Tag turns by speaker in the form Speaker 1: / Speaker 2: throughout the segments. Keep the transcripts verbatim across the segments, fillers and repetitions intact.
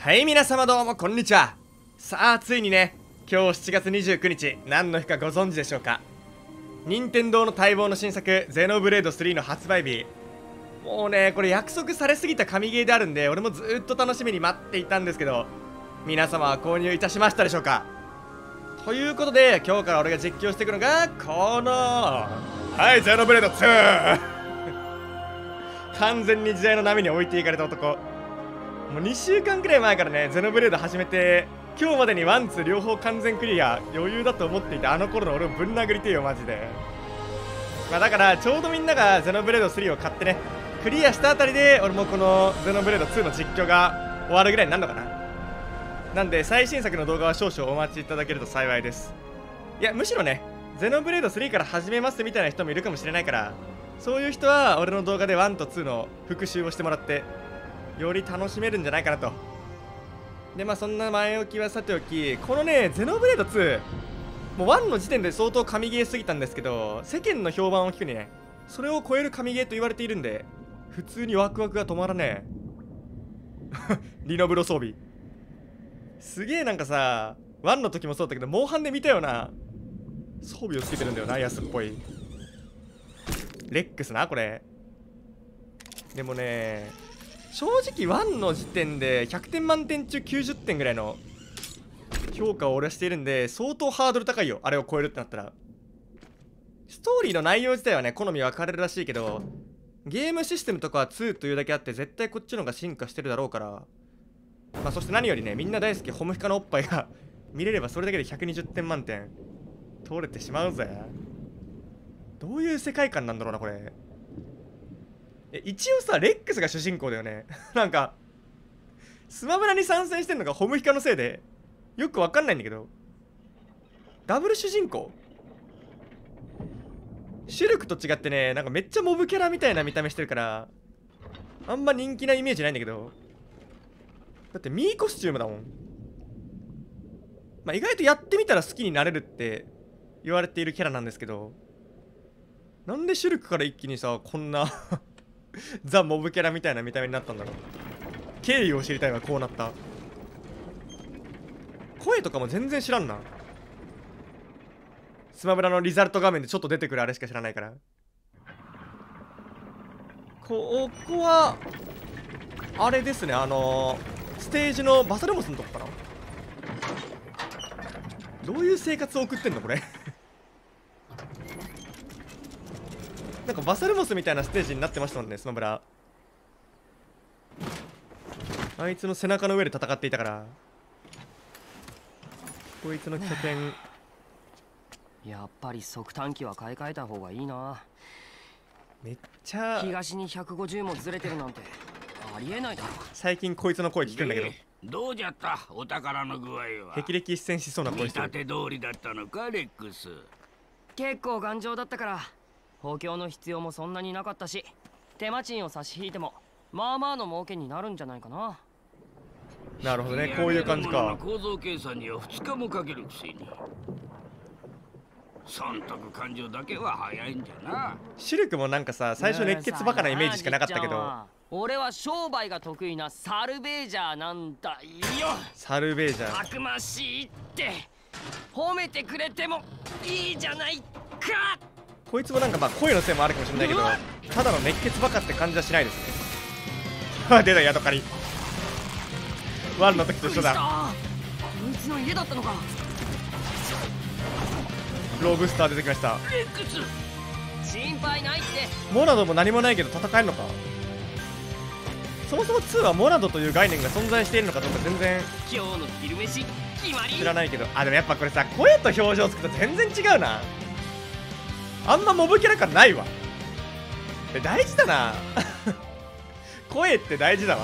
Speaker 1: はい、皆様どうもこんにちは。さあ、ついにね、今日しちがつにじゅうくにち、何の日かご存知でしょうか。任天堂の待望の新作、ゼノブレードスリーの発売日。もうね、これ約束されすぎた神ゲーであるんで、俺もずーっと楽しみに待っていたんですけど、皆様は購入いたしましたでしょうか。ということで、今日から俺が実況していくのが、この、はい、ゼノブレードツー完全に時代の波に置いていかれた男。もうにしゅうかんくらい前からね、ゼノブレード始めて、今日までにワンツー両方完全クリア余裕だと思っていたあの頃の俺をぶん殴りてえよマジで。まあだからちょうどみんながゼノブレードスリーを買ってねクリアしたあたりで俺もこのゼノブレードツーの実況が終わるぐらいになるのかな。なんで最新作の動画は少々お待ちいただけると幸いです。いやむしろねゼノブレードスリーから始めますみたいな人もいるかもしれないから、そういう人は俺の動画でワンとツーの復習をしてもらってより楽しめるんじゃないかなと。でまあそんな前置きはさておき、このねゼノブレードツーもうワンの時点で相当神ゲーすぎたんですけど、世間の評判を聞くにねそれを超える神ゲーと言われているんで、普通にワクワクが止まらねえリノブロ装備すげえ。なんかさワンの時もそうだったけどモンハンで見たような装備をつけてるんだよな、安っぽいレックスなこれ。でもね正直ワンの時点でひゃくてん満点中きゅうじゅってんぐらいの評価を俺はしているんで、相当ハードル高いよあれを超えるってなったら。ストーリーの内容自体はね好み分かれるらしいけど、ゲームシステムとかはツーというだけあって絶対こっちの方が進化してるだろうから、まあそして何よりねみんな大好きホムヒカのおっぱいが見れればそれだけでひゃくにじゅってん満点取れてしまうぜ。どういう世界観なんだろうなこれ。え一応さレックスが主人公だよねなんかスマブラに参戦してんのがホムヒカのせいでよくわかんないんだけど、ダブル主人公シュルクと違ってね、なんかめっちゃモブキャラみたいな見た目してるからあんま人気なイメージないんだけど、だってミーコスチュームだもん。まあ意外とやってみたら好きになれるって言われているキャラなんですけど、なんでシュルクから一気にさこんなザ・モブキャラみたいな見た目になったんだろう。経緯を知りたいわ、こうなった。声とかも全然知らんな。スマブラのリザルト画面でちょっと出てくるあれしか知らないから。ここはあれですね、あのー、ステージのバサルモスのとこかな。どういう生活を送ってんのこれなんかバサルモスみたいなステージになってましたもんねスマブラ。あいつの背中の上で戦っていたから、こいつの拠点
Speaker 2: やっぱり速短機は買い替えた方がいいな。
Speaker 1: めっちゃ
Speaker 2: 東にひゃくごじゅうもずれてるなんてありえないだろ。
Speaker 1: 最近こいつの声聞くんだけど、
Speaker 3: どうじゃったお宝の具合は。
Speaker 1: 霹靂一閃しそうな声してる。
Speaker 3: 見立て通りだったのかレックス。
Speaker 2: 結構頑丈だったから補強の必要もそんなになかったし、手間賃を差し引いてもまあまあの儲けになるんじゃないかな。
Speaker 1: なるほどね、こういう感じか。
Speaker 3: 構造計算にはふつかもかけるくせに損得感情だけは早いんじゃな。
Speaker 1: シルクもなんかさ最初熱血バカなイメージしかなかったけど、
Speaker 2: 俺は商売が得意なサルベージャーなんだよ。
Speaker 1: サルベージャー
Speaker 2: たくましいって褒めてくれてもいいじゃないか。
Speaker 1: こいつもなんかまあ声のせいもあるかもしれないけど、ただの熱血バカって感じはしないですね出たヤドカリワンの時と一緒だ。
Speaker 2: こいつの家だったのか。
Speaker 1: ローブスター出てきました。
Speaker 3: レックス
Speaker 2: 心配ないって。
Speaker 1: モナドも何もないけど戦えるのか。そもそもツーはモナドという概念が存在しているのかどうか全然
Speaker 2: 今日の昼飯決まり
Speaker 1: 知らないけど、あでもやっぱこれさ声と表情つくと全然違うな。あんまモブキャラ感ないわ。え大事だな声って大事だわ。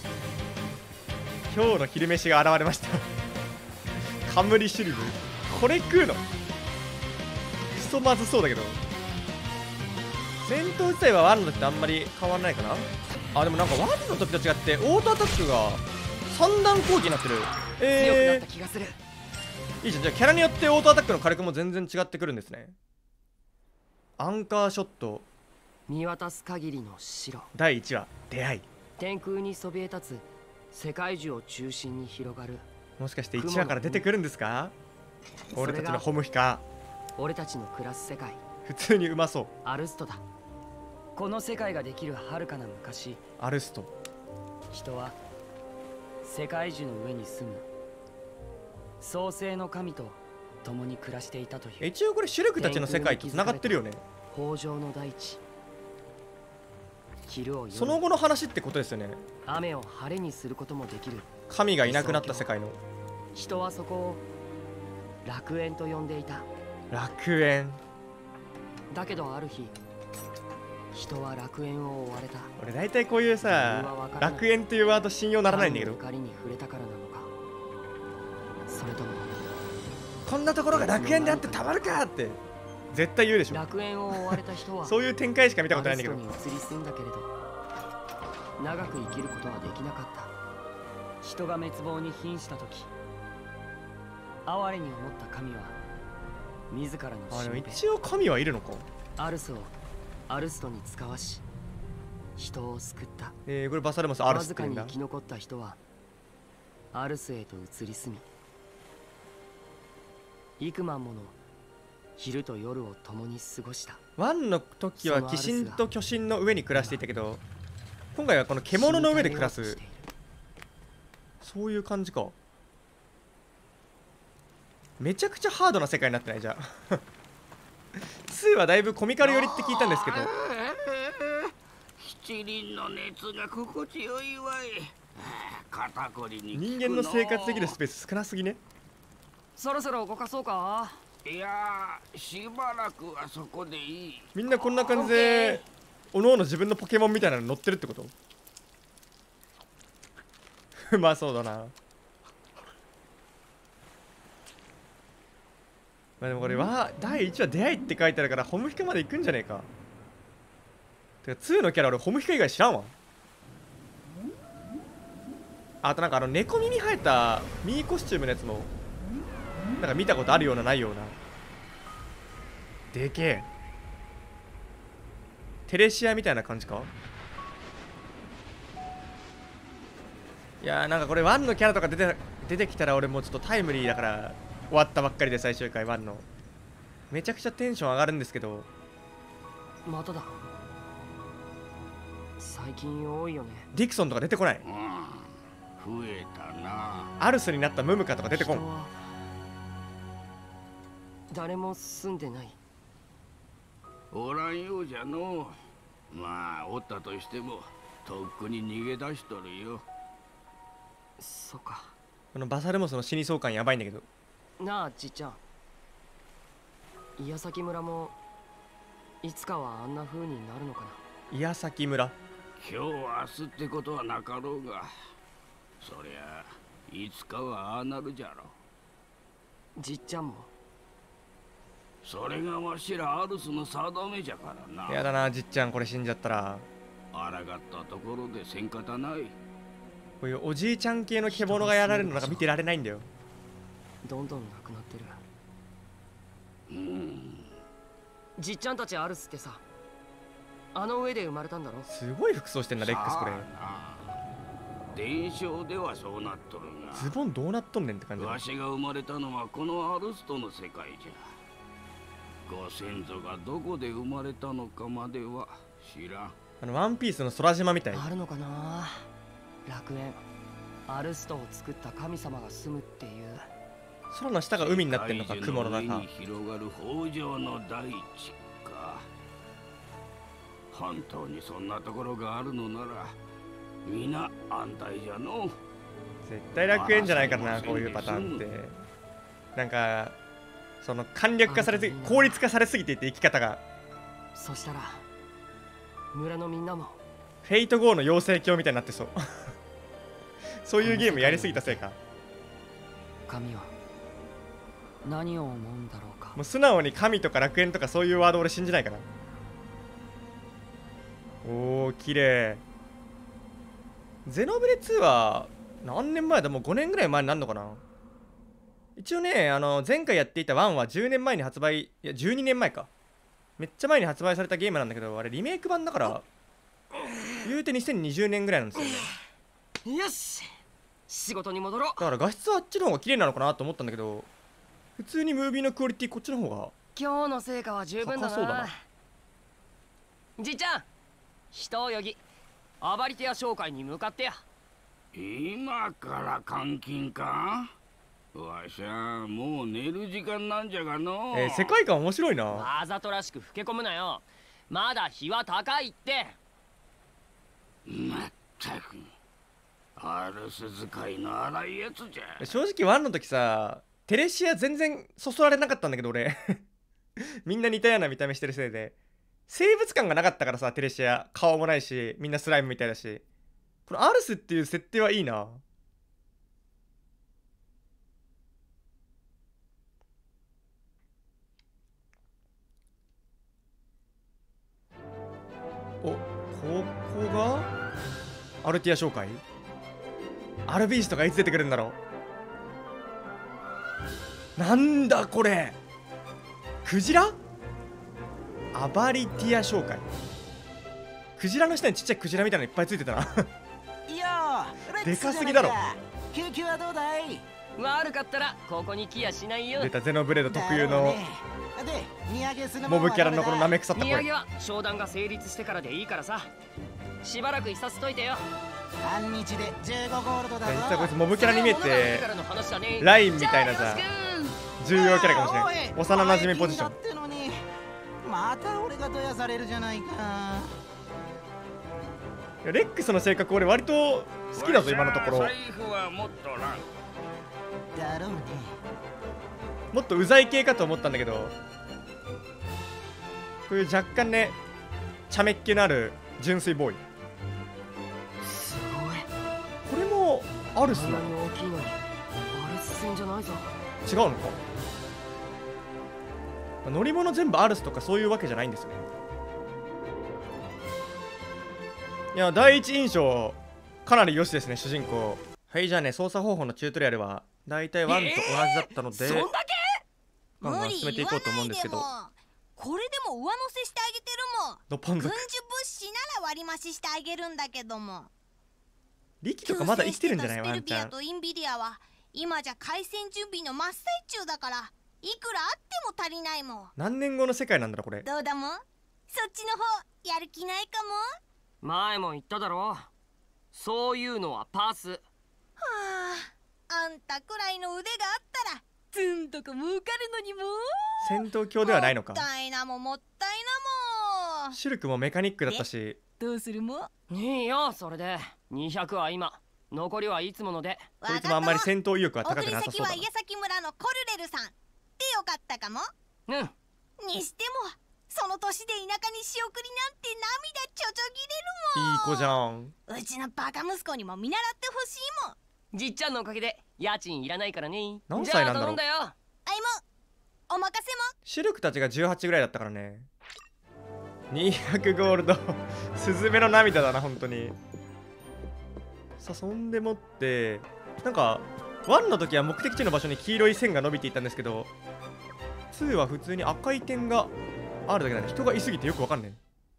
Speaker 1: 今日の昼飯が現れましたカムリシュリム、これ食うのクソまずそうだけど。戦闘自体はワンの時とあんまり変わらないかな。あでもなんかワンの時と違ってオートアタックが三段攻撃になってる。えー、強くなった気がする。いいじゃん。じゃあキャラによってオートアタックの火力も全然違ってくるんですね。アンカーショット
Speaker 2: 見渡す限りの城。
Speaker 1: だいいちわ出会い。
Speaker 2: 天空にそびえ立つ世界中を中心に広がる。
Speaker 1: もしかしていちわから出てくるんですか？俺たちのホムヒカ。
Speaker 2: 俺たちの暮らす世界、
Speaker 1: 普通にうまそう。
Speaker 2: アルストだ。この世界ができる遥かな昔、
Speaker 1: アルスト。
Speaker 2: 人は世界樹の上に住む創世の神と共に暮らしていたという。
Speaker 1: 一応これシュルクたちの世界と繋がってるよね。
Speaker 2: 豊穣の大地、昼を夜に、
Speaker 1: その後の話ってことですよね。
Speaker 2: 雨を晴れにすることもできる。
Speaker 1: 神がいなくなった世界の。
Speaker 2: 人はそこを楽園と呼んでいた。
Speaker 1: 楽園。
Speaker 2: だけどある日、人は楽園を追われた。
Speaker 1: 俺大体こういうさ、楽園っていうワード信用ならないんだけど。
Speaker 2: 光に触れたからなのか、それとも
Speaker 1: こんなところが楽園であってたまるかって絶対言うでしょ。
Speaker 2: 楽園を追われた人は
Speaker 1: そういう展開しか見たことないんだけど。
Speaker 2: アルストに移り住んだけれど長く生きることはできなかった。人が滅亡に瀕した時、哀れに思った神は自らの
Speaker 1: あ、でも
Speaker 2: 身辺
Speaker 1: 一応神はいるのか。
Speaker 2: アルスをアルストに使わし人を救った。
Speaker 1: えー、これバサルモスアル
Speaker 2: わずかに
Speaker 1: スって言うんだ。
Speaker 2: 生き残った人はアルスへと移り住み、幾万もの昼と夜を共に過ごした。
Speaker 1: ワンの時は鬼神と巨神の上に暮らしていたけど、今回はこの獣の上で暮らす、そういう感じか。めちゃくちゃハードな世界になってないじゃあツーはだいぶコミカル寄りって聞いたんですけど、
Speaker 3: 七輪の熱が心地よいわい。肩こりに効くの。
Speaker 1: 人間の生活できるスペース少なすぎね。
Speaker 2: そろそろ動かそうか。
Speaker 3: いやー、しばらくはそこでいい。
Speaker 1: みんなこんな感じでおのおの自分のポケモンみたいなの乗ってるってことうまそうだな。まあでもこれはだいいちわ出会いって書いてあるからホムヒカまで行くんじゃねえか。てかツーのキャラ俺ホムヒカ以外知らんわ。あとなんかあの猫耳生えたミーコスチュームのやつもなんか見たことあるようなないような。でけえテレシアみたいな感じか。いやーなんかこれワンのキャラとか出て出てきたら俺もうちょっとタイムリーだから終わったばっかりで最終回ワンのめちゃくちゃテンション上がるんですけど。
Speaker 2: まただ。最近多いよね。
Speaker 1: ディクソンとか出てこない。
Speaker 3: うん、増えたな。
Speaker 1: アルスになったムムカとか出てこん。
Speaker 2: 人は誰も住んでない。
Speaker 3: おらんようじゃの。まあおったとしてもとっくに逃げ出しとるよ。
Speaker 2: そっか。
Speaker 1: このバサルモスの死にそう感やばいんだけど。
Speaker 2: なあじっちゃん、矢崎村もいつかはあんな風になるのかな。
Speaker 1: 矢崎村。
Speaker 3: 今日明日ってことはなかろうが、そりゃいつかはああなるじゃろ。
Speaker 2: じっちゃんも。
Speaker 3: それがわしらアルスの定めじゃからな。
Speaker 1: やだなじっちゃんこれ死んじゃったら。
Speaker 3: あらがったところでせんかたない。
Speaker 1: こういうおじいちゃん系の獣がやられるのなんか見てられないんだよ。
Speaker 2: どんどんなくなってる。
Speaker 3: うん。
Speaker 2: じっちゃんたちアルスってさ、あの上で生まれたんだろ。
Speaker 1: すごい服装してんなレックスこれ。
Speaker 3: 伝承ではそうなっとるが、
Speaker 1: ズボンどうなっとんねんって感じだ。
Speaker 3: わしが生まれたのはこのアルストの世界じゃ。ご先祖がどこで生まれたのかまでは知らん。
Speaker 1: あのワンピースの空島みたい。
Speaker 2: あるのかな楽園。アルストを作った神様が住むっていう。
Speaker 1: 空の下が海になってんのか雲の中。
Speaker 3: 世界中の上に広がる豊穣の大地か。本当にそんなところがあるのなら皆安泰じゃの。
Speaker 1: 絶対楽園じゃないからなこういうパターンって。なんかその簡略化されすぎ効率化されすぎていて生き方が。
Speaker 2: そしたら村のみんなも
Speaker 1: フェイトゴーの養成教みたいになってそうそういうゲームやりすぎたせいか。
Speaker 2: 神は何を思うんだろうか。
Speaker 1: もう素直に神とか楽園とかそういうワード俺信じないから。おー綺麗。ゼノブレツーは何年前だ。もうごねんぐらい前になるのかな。一応ねあの前回やっていたワンはじゅうねんまえに発売、いやじゅうにねんまえか、めっちゃ前に発売されたゲームなんだけど、あれリメイク版だから言うてにせんにじゅうねんぐらいなんですよね。
Speaker 2: よし仕事に戻ろう。
Speaker 1: だから画質はあっちの方が綺麗なのかなと思ったんだけど、普通にムービーのクオリティこっちの方が
Speaker 2: 今日の成果は十分だな。
Speaker 1: 高そうだな。
Speaker 2: じいちゃん、人を呼ぎアバリティア商会に向かってや。
Speaker 3: 今から監禁か。わしゃもう寝る時間なんじゃがの。
Speaker 1: えー、世界観面白いな。
Speaker 2: わざとらしく老け込むなよ。まだ日は高いって。
Speaker 3: まったくアルス使いの荒いやつじゃ。
Speaker 1: 正直ワンの時さ、テレシア全然そそられなかったんだけど俺みんな似たような見た目してるせいで生物感がなかったからさ、テレシア顔もないしみんなスライムみたいだし、このアルスっていう設定はいいな。お、ここがアルティア商会。アルビースとかいつ出てくるんだろう。なんだこれ、クジラ。アバリティア商会。クジラの下にちっちゃいクジラみたいなのいっぱいついてたな
Speaker 4: いや
Speaker 1: でかすぎだろ。
Speaker 4: 救急はどうだい。
Speaker 2: 悪かったらここに来やしないよ。
Speaker 1: 出たゼノブレード特有の
Speaker 4: だろうね。で荷上げするも
Speaker 1: モ
Speaker 4: んは
Speaker 1: ブキャラのこのなめ腐った声。
Speaker 2: 荷上げは商談が成立してからでいいからさ、しばらくいさせといてよ。
Speaker 4: 半日でじゅうごゴールドだぞ。
Speaker 1: 実はこいつモブキャラに見えてラ
Speaker 2: ラ
Speaker 1: インみたいなさ重要キャラかもしれない。幼馴染ポジション。
Speaker 4: ンまた俺がどやされるじゃないか。
Speaker 1: レックスの性格俺割と好きだぞ今のところ。
Speaker 3: 財布は持っとらん。
Speaker 4: だろうね。
Speaker 1: もっとうざい系かと思ったんだけど、こういう若干ね茶目っ気のある純粋ボーイ。
Speaker 2: すごい。
Speaker 1: これもアルスなの？
Speaker 2: そんなに大きいのにアルス戦じゃないぞ。
Speaker 1: 違うのか。乗り物全部アルスとかそういうわけじゃないんですよね。いや第一印象かなり良しですね主人公。はい、じゃあね操作方法のチュートリアルはだいたいワンと同じだったので、
Speaker 2: そんだけ
Speaker 1: ガンガン進めていこうと思うんですけど。
Speaker 5: これでも上乗せしてあげてるもん。
Speaker 1: ドポン族
Speaker 5: 軍需物資なら割増ししてあげるんだけども。
Speaker 1: リキとかまだ生きてるんじゃない？ワ
Speaker 5: スペルビ
Speaker 1: ンちゃん。
Speaker 5: アとインビリアは今じゃ開戦準備の真っ最中だから、いくらあっても足りないもん。
Speaker 1: 何年後の世界なんだろうこれ。
Speaker 5: どうだもん、そっちの方やる気ないかも。
Speaker 2: 前も言っただろ、そういうのはパス。
Speaker 5: はあ、あんたくらいの腕があったらずんとか儲かるのにも。
Speaker 1: 戦闘狂ではないのか。
Speaker 5: もったいなももったいなも。
Speaker 1: シュルクもメカニックだったし。
Speaker 5: どうするも。
Speaker 2: いいよそれで。にひゃくは今、残りはいつもので。
Speaker 1: こいつもあんまり戦闘意欲は高く
Speaker 5: 送り先
Speaker 1: なさそうだな。
Speaker 5: は矢崎村のコルレルさんでよかったかも。
Speaker 2: うん。
Speaker 5: にしてもその年で田舎に仕送りなんて涙ちょちょぎれるもん。
Speaker 1: いい子じゃん。
Speaker 5: うちのバカ息子にも見習ってほしいもん。
Speaker 2: じっちゃんのおかげで家賃いらないからね。
Speaker 1: 何歳なんだろう。
Speaker 2: じゃあ頼んだよ。
Speaker 5: あいもお任せも。
Speaker 1: シルクたちがじゅうはちぐらいだったからね。にひゃくゴールドスズメの涙だな本当に。さあそんでもってなんかワンの時は目的地の場所に黄色い線が伸びていったんですけど、ツーは普通に赤い点があるだけだね。人がいすぎてよくわかんね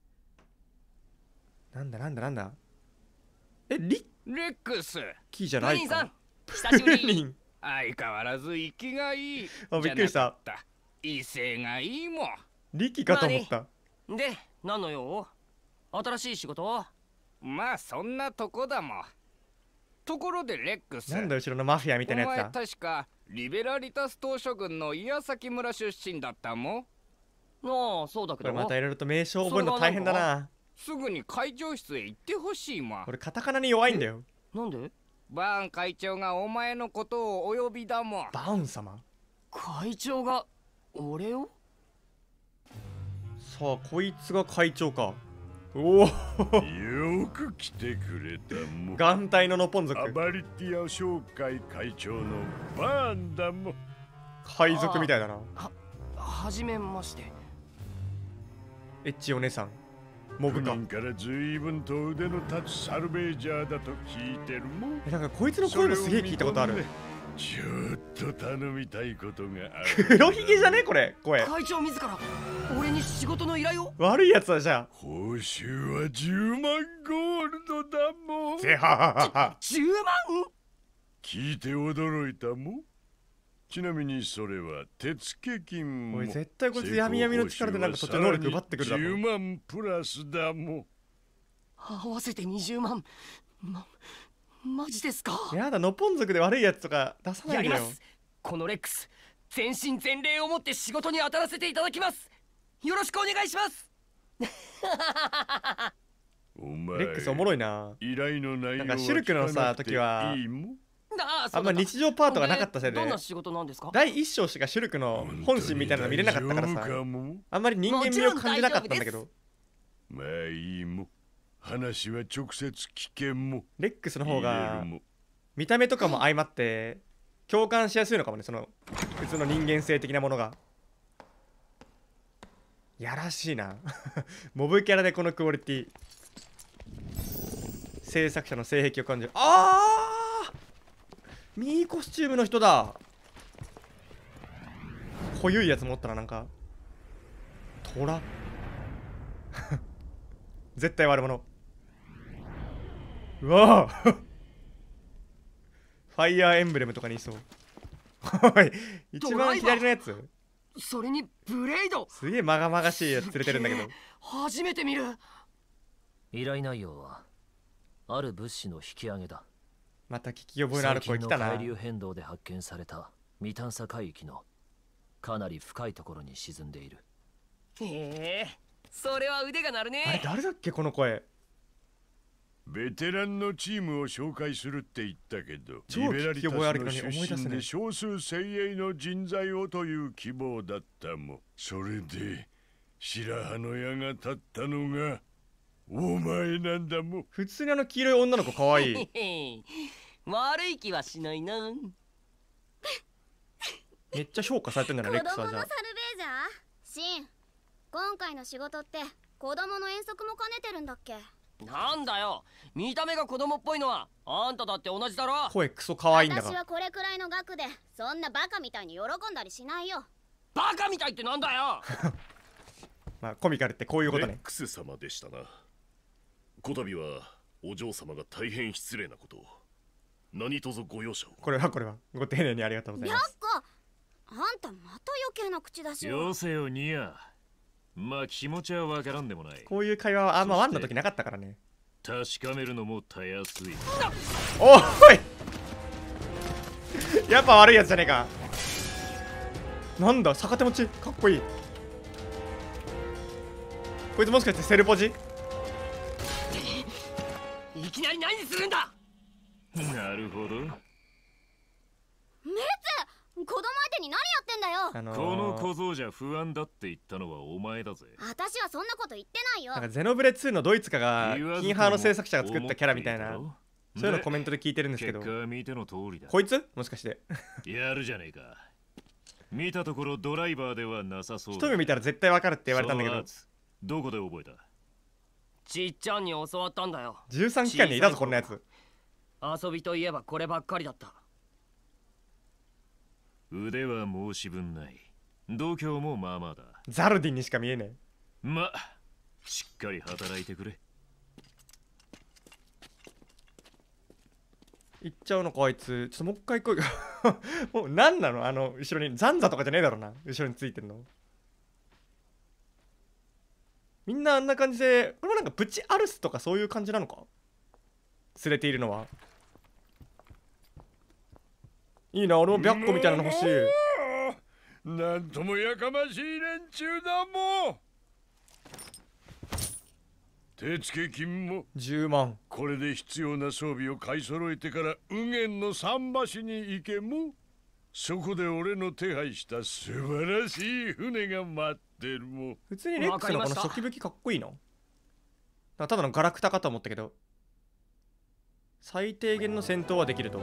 Speaker 1: え。なんだなんだなんだ。えリ
Speaker 3: レックス、
Speaker 1: ッキーじゃないか。
Speaker 2: プリンさん久しぶり。
Speaker 1: リン
Speaker 3: 相変わらず息きがいい。
Speaker 1: あびっくりした。
Speaker 3: じゃなかった威勢がいいもん。
Speaker 1: リキかと思った。
Speaker 2: で何の用？新しい仕事？
Speaker 3: まあそんなとこだもん。ところでレックス、
Speaker 1: なんだ後ろのマフィアみたいな
Speaker 3: お前
Speaker 1: やつだ。
Speaker 3: 確かリベラリタス島諸軍の矢崎村出身だったもん。
Speaker 2: ああそうだけど。
Speaker 1: これまたいろいろと名称覚えるの大変だな。
Speaker 3: すぐに会長室へ行ってほしいもん。
Speaker 1: 俺カタカナに弱いんだよ。
Speaker 2: なんで？
Speaker 3: バーン会長がお前のことをお呼びだもん。
Speaker 1: バーン様。
Speaker 2: 会長が俺を？
Speaker 1: さあこいつが会長か。おお
Speaker 6: よく来てくれたもん。
Speaker 1: 眼帯のノポン族。
Speaker 6: アバリティア商会会長のバーンだもん。
Speaker 1: 海賊みたいだな。
Speaker 2: ははじめまして。
Speaker 1: エッチお姉さんモブか。
Speaker 6: 人から随分と腕の立つサルベージャーだと聞いてるもん。
Speaker 1: えなんかこいつの声もすげえ聞いたことある。
Speaker 6: ちょっと頼みたいことがある。
Speaker 1: 黒ひげじゃねこれ声。
Speaker 2: 会長自ら俺に仕事の依頼を？
Speaker 1: 悪いやつだじゃ
Speaker 6: 報酬はじゅうまんゴールドだもん。
Speaker 1: あ。ぜはははは。
Speaker 2: じゅうまん？
Speaker 6: 聞いて驚いたもん。ちなみにそれは手付金も。
Speaker 1: おい絶対こいつ闇闇の力でなんか途中能力奪ってくるだろ。
Speaker 6: じゅうまんプラスだもん。
Speaker 2: 合わせてにじゅうまん。ま、マジですか。
Speaker 1: やだ、ノポン族で悪いやつとか出さないでよ。
Speaker 2: やります。このレックス、全身全霊をもって仕事に当たらせていただきます。よろしくお願いします。
Speaker 6: お前
Speaker 1: レックスおもろいな。
Speaker 6: 依頼の内容
Speaker 1: なんかシルクのさ時はい
Speaker 6: いもん。
Speaker 2: あ
Speaker 1: あんま日常パートがなかったせいで
Speaker 2: どんな仕事なんですか。
Speaker 1: だいいっ章しかシルクの本心みたいなの見れなかったからさ、あんまり人間味を感じなかったんだけど、
Speaker 6: まあいいもん。話は直接聞けんも。
Speaker 1: レックスの方が見た目とかも相まって共感しやすいのかもね、その普通の人間性的なものが。やらしいなモブキャラでこのクオリティ、制作者の性癖を感じる。ああミーコスチュームの人だ。濃ゆいやつ持ったな、なんか虎絶対悪者。うわファイヤーエンブレムとかにいそうおい一番左のやつ、
Speaker 2: それにブレイド、
Speaker 1: すげえまがまがしいやつ連れてるんだけど。
Speaker 2: 初めて見る。
Speaker 7: 依頼内容はある物資の引き上げだ。
Speaker 1: また聞き覚えのある声来たな。
Speaker 7: 最近の海流変動で発見された未探査海域のかなり深いところに沈んでいる。
Speaker 2: へえ、それは腕が鳴るね。
Speaker 1: あれ誰だっけこの声。
Speaker 6: ベテランのチームを紹介するって言ったけど、
Speaker 1: 超聞き覚えあるのに思い出せない。
Speaker 6: 少数精鋭の人材をという希望だったもん。それで白羽の矢が立ったのがお前なんだもん。
Speaker 1: 普通にあの黄色い女の子かわいい
Speaker 2: 悪い気はしないな。
Speaker 1: めっちゃ評価されてんだなレックスは。じゃあ
Speaker 5: 子供のサルベージャーシン、今回の仕事って子供の遠足も兼ねてるんだっけ。
Speaker 2: なんだよ、見た目が子供っぽいのはあんただって同じだろ。
Speaker 1: 声クソ可愛いんだ
Speaker 5: 私
Speaker 1: が。
Speaker 5: はこれくらいの額でそんなバカみたいに喜んだりしないよ。
Speaker 2: バカみたいってなんだよ
Speaker 1: まあコミカルってこういうことね。
Speaker 8: レックス様でしたな。こたびはお嬢様が大変失礼なことを。何卒ご容赦を。
Speaker 1: これはこれはご丁寧にありがとうございます。
Speaker 5: やっか、あんたまた余計な口出しを。
Speaker 9: よせよニア。まあ気持ちはわからんでもない。
Speaker 1: こういう会話はあんまワンの時なかったからね。
Speaker 9: 確かめるのもたやすい。
Speaker 1: おいやっぱ悪いやつじゃねえか。なんだ逆手持ちかっこいい。こいつもしかしてセルポジ。
Speaker 2: いきなり何するんだ。
Speaker 9: なるほど。
Speaker 5: メツ、子供相手に何やってんだよ。
Speaker 1: あのー、
Speaker 9: この小僧じゃ不安だって言ったのはお前だぜ。
Speaker 5: 私はそんなこと言ってないよ。
Speaker 1: なんかゼノブレツーのドイツかがキンハーの制作者が作ったキャラみたいな、そういうのコメントで聞いてるんですけど、
Speaker 9: 結果見ての通りだ。
Speaker 1: こいつもしかして
Speaker 9: やるじゃねえか。見たところドライバーではなさそう。
Speaker 1: 一目見たら絶対わかるって言われたんだけど、
Speaker 9: どこで覚えた。
Speaker 2: ちっちゃんに教わったんだよ。
Speaker 1: じゅうさん機関にいたぞこんなやつ。
Speaker 2: 遊びといえばこればっかりだった。
Speaker 9: 腕は申し分ない。度胸もまあまあだ。
Speaker 1: ザルディンにしか見えね
Speaker 9: え。ま、しっかり働いてくれ。
Speaker 1: 行っちゃうのかあいつ。ちょっともう一回来いもう何なのあの後ろにザンザとかじゃねえだろな、後ろについてるの。みんなあんな感じで、これもなんかプチアルスとかそういう感じなのか、連れているのは。いいな、俺も白虎みたいなの欲しい。
Speaker 6: なんともやかましい連中だもん。手付金も
Speaker 1: じゅうまん。
Speaker 6: これで必要な装備を買い揃えてから右舷の桟橋に行けも。そこで俺の手配した素晴らしい船が待ってるもん。
Speaker 1: 普通にレックスのこの初期武器かっこいいの。ただのガラクタかと思ったけど、最低限の戦闘はできると。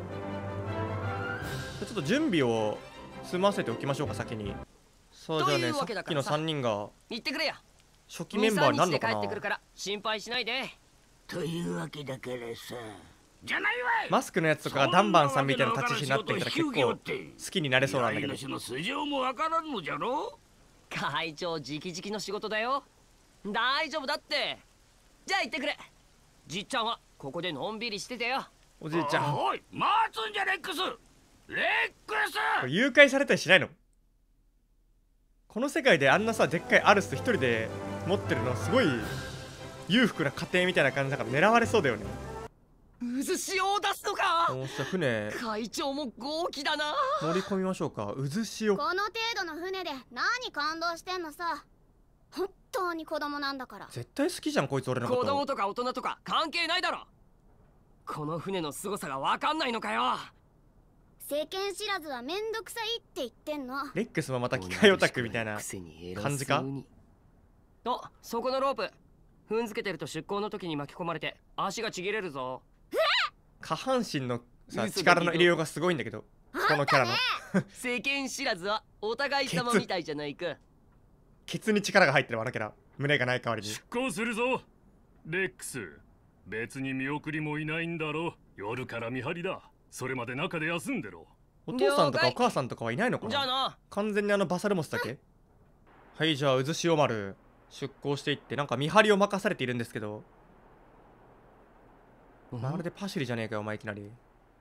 Speaker 1: ちょっと準備を済ませておきましょうか先に。さあじゃあね、さっきのさんにんが
Speaker 2: 言ってくれや。
Speaker 1: 初期メンバーになるのかな。
Speaker 2: 帰ってくるから心配しないで。
Speaker 3: というわけだからさ。じゃないわい。
Speaker 1: マスクのやつとかがダンバンさんみたいな立ち位置になってきたら結構好きになれそうなんだけど。
Speaker 3: の素性もわからんのじゃろ。
Speaker 2: 会長直々の仕事だよ。大丈夫だって。じゃあ行ってくれ。じっちゃんはここでのんびりしててよ。
Speaker 1: おじいちゃん。
Speaker 3: おい、待つんじゃレックス。レックス。
Speaker 1: 誘拐されたりしないの？この世界であんなさでっかいアルス一人で持ってるのすごい裕福な家庭みたいな感じだから狙われそうだよね。
Speaker 2: 渦潮を出すのか。
Speaker 1: おっしゃ、船
Speaker 2: 会長も豪気だな。
Speaker 1: 乗り込みましょうか。渦潮。
Speaker 5: この程度の船で何感動してんのさ。本当に子供なんだから。
Speaker 1: 絶対好きじゃんこいつ俺のこと。
Speaker 2: 子供とか大人とか関係ないだろ。この船の凄さが分かんないのかよ。
Speaker 5: 世間知らずはめんどくさいって言ってんの。
Speaker 1: レックスもまた機械オタクみたいな感じか。
Speaker 2: あ、そこのロープ踏んづけてると出港の時に巻き込まれて足がちぎれるぞ。
Speaker 1: 下半身のさ力の入れようがすごいんだけど、このキャラの
Speaker 2: 世間知らずはお互い様みたいじゃないか。
Speaker 1: ケツに力が入ってるわなキャラ。胸がない代わりに
Speaker 9: 出港するぞレックス。別に見送りもいないんだろ。夜から見張りだ。それまで中で休んでろ。
Speaker 1: お父さんとかお母さんとかはいないのかな。
Speaker 2: じゃあな。
Speaker 1: 完全にあのバサルモスだけ。はい、じゃあ渦潮丸出港していって、なんか見張りを任されているんですけど、まるでパシリじゃねえかよお前いきなり。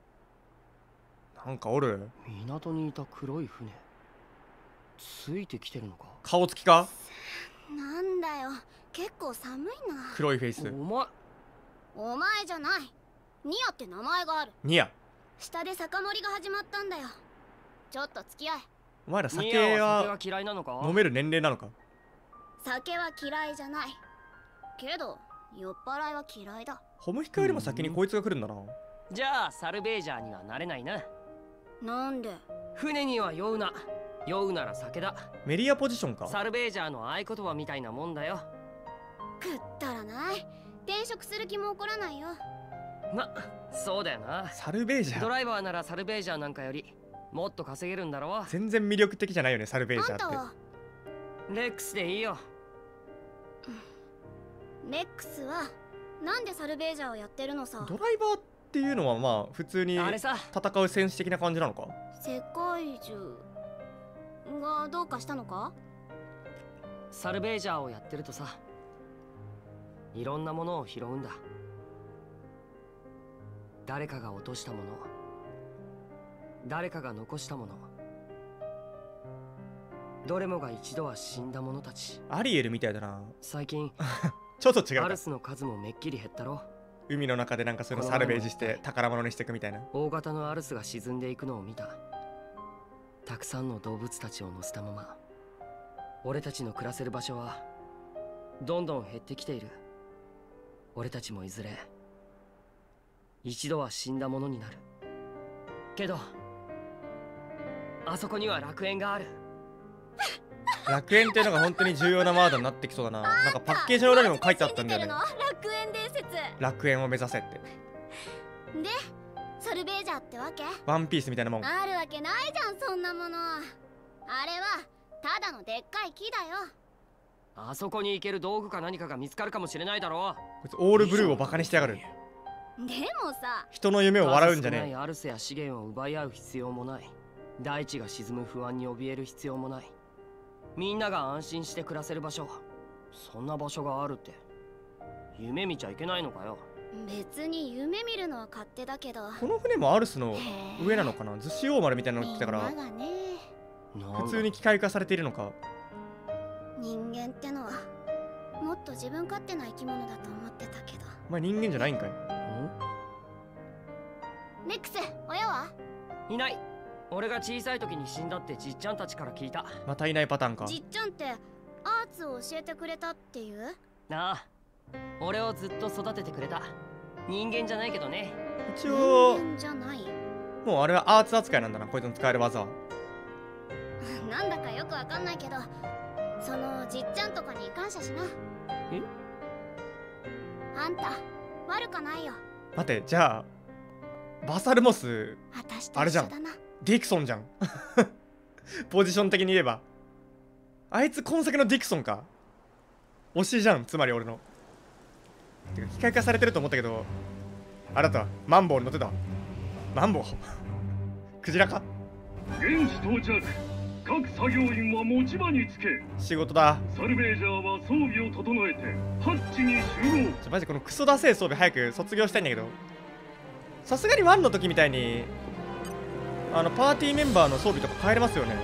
Speaker 1: なんかおる。
Speaker 2: 港にいた黒い船ついてきてるのか。
Speaker 1: 顔つきか。
Speaker 5: なんだよ、結構寒いな。
Speaker 1: 黒いフェイス。
Speaker 2: お前
Speaker 5: お前じゃない。ニアって名前がある。
Speaker 1: ニア。
Speaker 5: 下で酒盛りが始まったんだよ。ちょっと付き合い。
Speaker 1: お前ら酒
Speaker 2: ニアは酒
Speaker 1: は
Speaker 2: が嫌いなのか。
Speaker 1: 飲める年齢なのか。
Speaker 5: 酒は嫌いじゃない。けど酔っ払いは嫌いだ。
Speaker 1: ホムヒカよりも先にこいつが来るんだな。
Speaker 2: じゃあサルベージャーにはなれないな。
Speaker 5: なんで。
Speaker 2: 船には酔うな。酔うなら酒だ。
Speaker 1: メリアポジションか。
Speaker 2: サルベージャーの合言葉みたいなもんだよ。
Speaker 5: くったらない。転職する気も起こらないよ。
Speaker 2: ま、そうだよな。
Speaker 1: サルベージャー。
Speaker 2: ドライバーならサルベージャーなんかよりもっと稼げるんだろう。
Speaker 1: 全然魅力的じゃないよねサルベージャ
Speaker 5: あんたは
Speaker 1: ーって。
Speaker 2: レックスでいいよ。
Speaker 5: レックスはなんでサルベージャーをやってるのさ。
Speaker 1: ドライバーっていうのはまあ普通に
Speaker 2: あれさ、
Speaker 1: 戦う戦士的な感じなのか。
Speaker 5: 世界中がどうかしたのか。
Speaker 2: サルベージャーをやってるとさ、いろんなものを拾うんだ。誰かが落としたもの、誰かが残したもの、どれもが一度は死んだ者たち。
Speaker 1: アリエルみたいだな。
Speaker 2: 最近
Speaker 1: ちょっと違うか。
Speaker 2: アルスの数もめっきり減ったろ。
Speaker 1: 海の中でなんかそういうのサルベージして宝物にしていくみたいな。
Speaker 2: 大型のアルスが沈んでいくのを見た。たくさんの動物たちを乗せたまま俺たちの暮らせる場所はどんどん減ってきている。俺たちもいずれ一度は死んだものになる。けどあそこには楽園がある。
Speaker 1: 楽園っていうのが本当に重要なワードになってきそうだな。なんかパッケージの裏にも書いてあったんだよね。
Speaker 5: 楽園伝説。
Speaker 1: 楽園を目指せって。
Speaker 5: でサルベージャーってわけ。
Speaker 1: ワンピースみたいなもん。
Speaker 5: あるわけないじゃんそんなもの。あれはただのでっかい木だよ。
Speaker 2: あそこに行ける道具か何かが見つかるかもしれないだろ
Speaker 1: こいつオールブルーをバカにしてやがる。
Speaker 5: でもさ、
Speaker 1: 人の夢を笑うんじゃねえ。
Speaker 2: 数少ないアルスや資源を奪い合う必要もない。大地が沈む不安に怯える必要もない。みんなが安心して暮らせる場所、そんな場所があるって夢見ちゃいけないのかよ。
Speaker 5: 別に夢見るのは勝手だけど、
Speaker 1: この船もアルスの上なのかな。ズシオーマルみたいなの言ってたから、
Speaker 5: みんながね、
Speaker 1: 普通に機械化されているのか。
Speaker 5: 人間ってのはもっと自分勝手な生き物だと思ってたけど。
Speaker 1: お前人間じゃないんかい。
Speaker 5: レックス、親はい
Speaker 2: ない。俺が小さい時に死んだってじっちゃんたちから聞いた。
Speaker 1: またいないパターンか。
Speaker 5: じっちゃんってアーツを教えてくれたっていう。
Speaker 2: なあ、俺をずっと育ててくれた。人間じゃないけどね。
Speaker 1: 一応
Speaker 5: 人間じゃない。
Speaker 1: もうあれはアーツ扱いなんだな、こいつの使える技は。
Speaker 5: なんだかよくわかんないけど、そのじっちゃんとかに感謝しな。
Speaker 2: え？
Speaker 5: あんた悪かないよ。
Speaker 1: 待て、じゃあバサルモス
Speaker 5: 私と
Speaker 1: あれじゃん、
Speaker 5: 一緒だな。
Speaker 1: ディクソンじゃんポジション的に言えばあいつ今作のディクソンか。推しじゃん、つまり俺の。てか機械化されてると思ったけど、あなたマンボウに乗ってた。マンボウクジラか。
Speaker 6: 現地到着。各作業員は持ち場につけ。
Speaker 1: 仕事だ。
Speaker 6: サルベージャーは装備を整えてハッチに集合。
Speaker 1: ちょマジこのクソダセえ装備早く卒業したいんだけど。 さすがにワンの時みたいにあのパーティーメンバーの装備とか変えれますよね。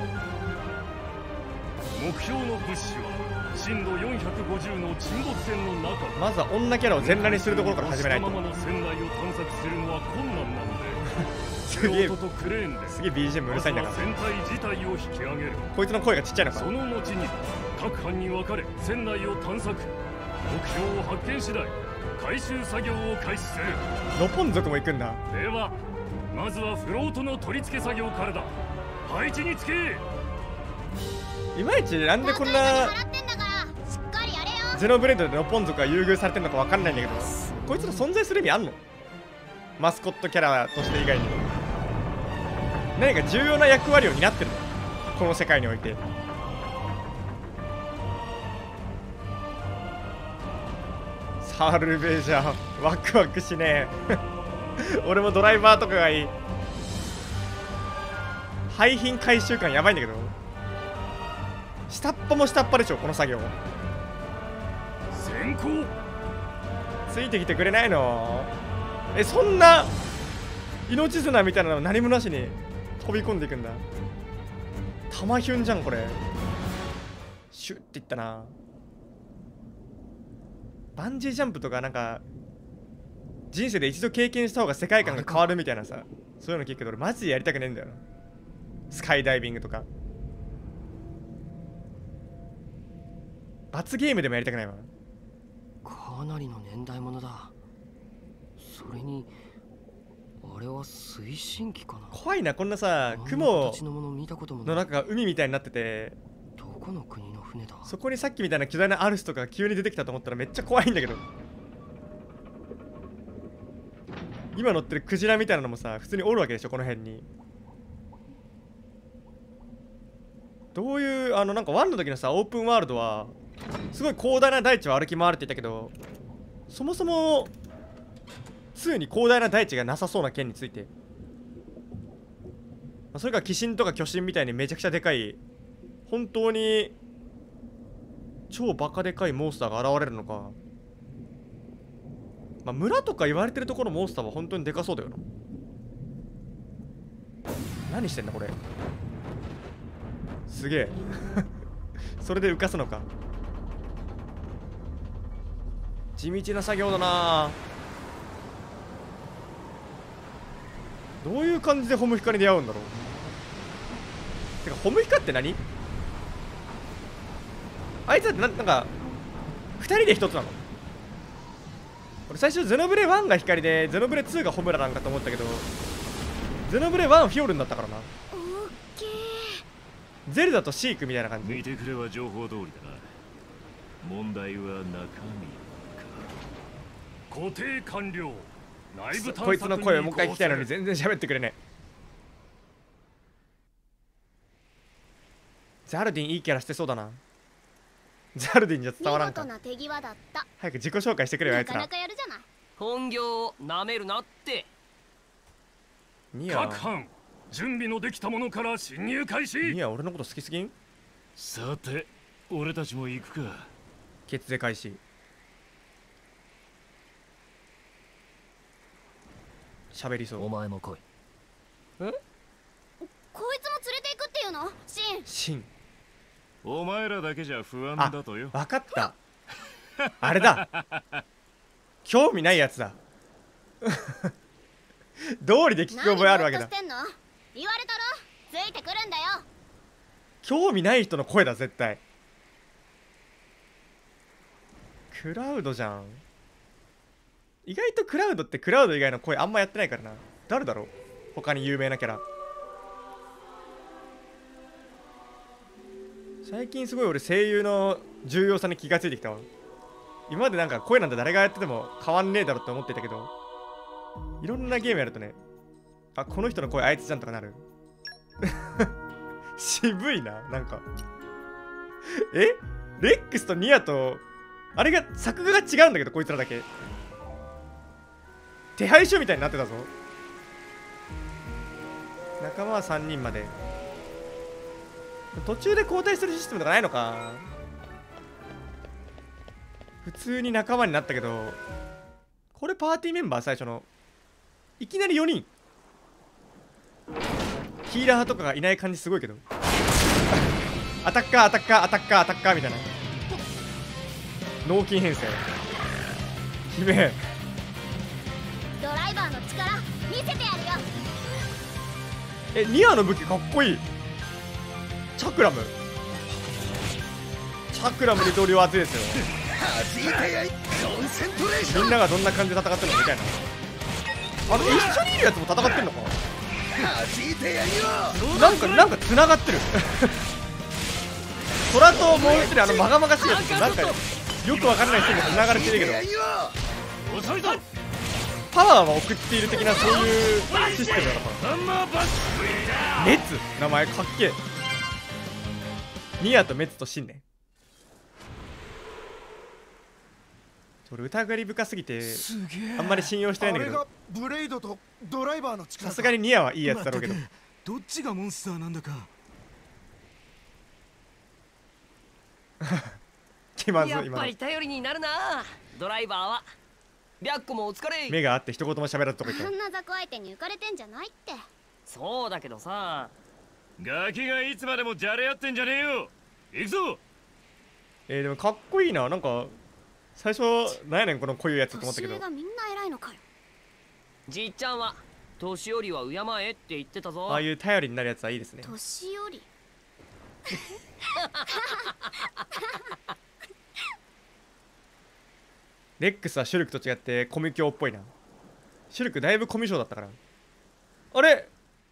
Speaker 9: 目標の物資は深度よんひゃくごじゅうの沈没船の中で、
Speaker 1: まずは女キャラを全裸にするところから始めないと。
Speaker 9: そのままの船内を探索するのは困難なの
Speaker 1: すげえ
Speaker 9: で、フロートとクレーンです
Speaker 1: げえ ビージーエム うるさいんだから。
Speaker 9: 船体自体を引き上げる。
Speaker 1: こいつの声がちっちゃいのか。
Speaker 9: その後に各班に分かれ船内を探索。目標を発見次第回収作業を開始する。
Speaker 1: ロポン族も行くんだ。
Speaker 9: ではまずはフロートの取り付け作業からだ。配置につけ。
Speaker 1: いまいちなんでこんなゼノブレードでロポン族が優遇されてるのかわかんないんだけど、こいつら存在する意味あんの？マスコットキャラとして以外に何か重要な役割を担ってるのこの世界において。サルベージャーワクワクしねえ俺もドライバーとかがいい。廃品回収感やばいんだけど、下っ端も下っ端でしょこの作業。
Speaker 9: 先行
Speaker 1: ついてきてくれないの？え、そんな命綱みたいなの何もなしに飛び込んでいくんだ。玉ヒュンじゃんこれ。シュッていったな。バンジージャンプとかなんか人生で一度経験した方が世界観が変わるみたいなさ、そういうの聞くけど俺マジでやりたくねえんだよな。スカイダイビングとか罰ゲームでもやりたくないわ。
Speaker 2: かなりの年代物だ。それにあれは推進機かな。
Speaker 1: 怖いなこんなさ、雲
Speaker 2: の
Speaker 1: の中が海みたいになってて、
Speaker 2: どこの国の船だ。
Speaker 1: そこにさっきみたいな巨大なアルスとか急に出てきたと思ったらめっちゃ怖いんだけど。今乗ってるクジラみたいなのもさ普通におるわけでしょこの辺に。どういうあのなんかワンの時のさオープンワールドはすごい広大な大地を歩き回るって言ったけど、そもそもツーに広大な大地がなさそうな件について、それが鬼神とか巨神みたいにめちゃくちゃでかい本当に超バカでかいモンスターが現れるのか。まあ村とか言われてるところのモンスターは本当にでかそうだよな。何してんだこれ。すげえそれで浮かすのか。地道な作業だな。どういう感じでホムヒカに出会うんだろう。てかホムヒカって何？あいつはな、なんかふたりでひとつなの？俺最初ゼノブレワンが光でゼノブレツーがホムラなんかと思ったけど、ゼノブレワンフィオルンだったからな。ゼルダとシークみたいな感じ。
Speaker 8: 見てくれは情報通りだな。問題は中身か。
Speaker 9: 固定完了。内部探索。
Speaker 1: こいつの声をもう一回聞きたいのに全然喋ってくれねえ。ザルディンいいキャラしてそうだな。ザルディンじゃ伝わらんか。早く自己紹介してくれよあいつら。
Speaker 2: 本業をなめるなって。
Speaker 9: 各班準備のできたものから侵入開始。
Speaker 1: ニア俺のこと好きすぎん？
Speaker 8: さて俺たちも行くか。
Speaker 1: 血税開始。喋りそう。
Speaker 7: お前も来い。
Speaker 5: え？こいつも連れていくっていうの？シン。
Speaker 1: シン。
Speaker 8: お前らだけじゃ不安だとよ。
Speaker 1: 分かった。あれだ。興味ないやつだ。道理で聞き覚えあるわけだ。
Speaker 5: 言われたろ？ついてくるんだよ。
Speaker 1: 興味ない人の声だ絶対。クラウドじゃん。意外とクラウドってクラウド以外の声あんまやってないからな。誰だろう他に有名なキャラ。最近すごい俺声優の重要さに気がついてきたわ。今までなんか声なんて誰がやってても変わんねえだろって思ってたけど、いろんなゲームやるとね、あ、この人の声あいつじゃんとかなる。渋いな、なんか。えレックスとニアと、あれが、作画が違うんだけど、こいつらだけ。手配書みたいになってたぞ。仲間はさんにんまで。途中で交代するシステムとかないのか。普通に仲間になったけど、これパーティーメンバー最初の。 いきなりよにん。ヒーラーとかがいない感じすごいけど。アタッカーアタッカーアタッカーアタッカーみたいな。脳筋編成姫。
Speaker 5: ドライバーの力見せてやるよ。
Speaker 1: え、ニアの武器かっこいい。チャクラムチャクラムで同僚熱いですよ。みんながどんな感じで戦ってるのみたいな。あの一緒にいるやつも戦ってんのかな。なんかなんか繋がってる。虎ともう一人あのまがまがしいやつとなんかよくわかんない人が繋がれてるけど、パワーは送っている的なそういうシステムなのかな。メツ名前かっけえ。ニアとメツとシンね。俺疑り深すぎてあんまり信用してないんだけど、
Speaker 4: ブレイドとドライバーの力。
Speaker 1: さすがにニアはいいやつだろうけど、
Speaker 4: どっちがモンスターなんだか。
Speaker 1: 気まずい。
Speaker 2: やっぱり頼りになるなドライバーは。白虎もお疲れ。
Speaker 1: 目があって一言も喋らずとか言った
Speaker 5: あんな雑魚相手に浮かれてんじゃないって。
Speaker 2: そうだけどさ、
Speaker 9: ガキがいつまでもじゃれ合ってんじゃねえよ。行くぞ。
Speaker 1: えー、でもかっこいいな。なんか最初なんやねんこのこういうやつと思ったけど。
Speaker 5: 年上がみんな偉いのかよ。
Speaker 2: じいちゃんは年寄りは敬えって言ってたぞ。
Speaker 1: ああいう頼りになるやつはいいですね。
Speaker 5: 年寄り
Speaker 1: レックスはシュルクと違ってコミュ教っぽいな。シュルクだいぶコミュ障だったから。あれ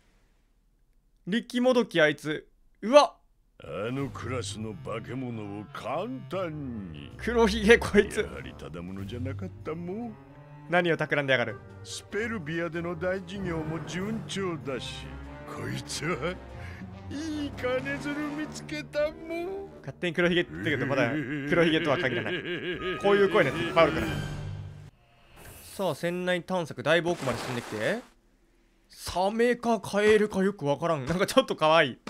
Speaker 1: 力もどきあいつ。うわ
Speaker 6: あのクラスの化け物を簡単に。
Speaker 1: 黒ひげこいつ。
Speaker 6: やはりただものじゃなかったもん。
Speaker 1: 何を企んでやがる。
Speaker 6: スペルビアでの大事業も順調だし、こいつはいい金づる見つけたもん。
Speaker 1: 勝手に黒ひげって言ってるけどまだ黒ひげとは限らない。こういう声のやついっぱいあるから。さあ船内探索だいぶ奥まで進んできて、サメかカエルかよくわからん。なんかちょっとかわいい。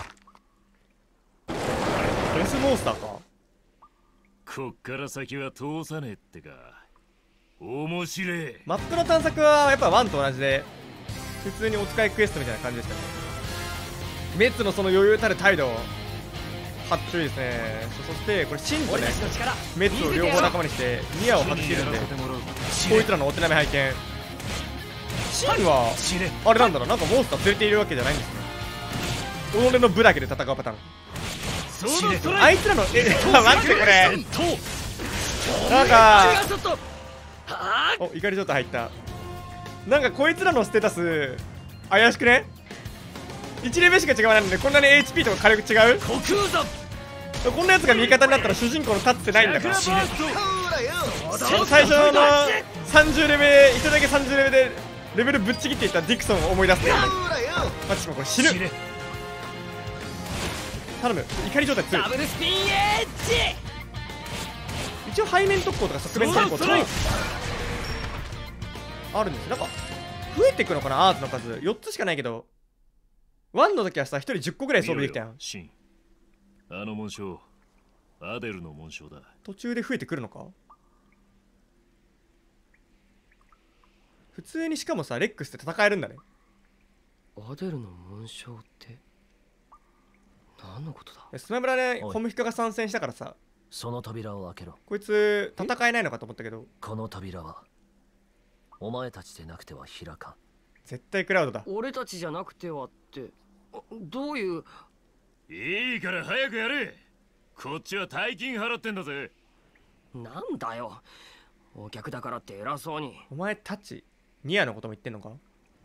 Speaker 1: ボスモンスターか。
Speaker 9: こっから先は通さねえってか。面白い。
Speaker 1: マップの探索はやっぱワンと同じで普通にお使いクエストみたいな感じでしたね。メッツのその余裕たる態度かっちょいいですね。そしてこれシンとねメッツを両方仲間にしてニアを外してるんで、こいつらのお手並み拝見。シンはあれなんだろう、なんかモンスター連れているわけじゃないんですね。己の部だけで戦うパターン。あいつらのえ待ってこれなんかお怒り状態入った。なんかこいつらのステータス怪しくね。いちレベルしか違わないのでこんなに エイチピー とか火力違う。こんなやつが味方になったら主人公の立ってないんだから。最初のさんじゅうレベル一人だけさんじゅうレベルでレベルぶっちぎっていったディクソンを思い出すね。マジもこれ死ぬ。頼む怒り状態強い。
Speaker 2: ダブルスピンエッジ。
Speaker 1: 一応背面特攻とか側面特攻とかあるんです。なんか増えていくのかな。アーツの数よっつしかないけどワンの時はさひとりじゅっこぐらい装備できたやん。
Speaker 9: シン、あの紋章アデルの紋章だ。
Speaker 1: 途中で増えてくるのか。普通にしかもさレックスって戦えるんだね。
Speaker 2: アデルの紋章って何のことだ。
Speaker 1: スマブラでコムヒカが参戦したからさ、
Speaker 7: その扉を開けろ。
Speaker 1: こいつ戦えないのかと思ったけど、
Speaker 7: この扉はお前たちでなくては開かん。
Speaker 1: 絶対クラウドだ。
Speaker 2: 俺たちじゃなくてはってどういう。
Speaker 9: いいから早くやれ。こっちは大金払ってんだぜ。
Speaker 2: なんだよお客だからって偉そうに。
Speaker 1: お前たちニアのことも言ってんのか。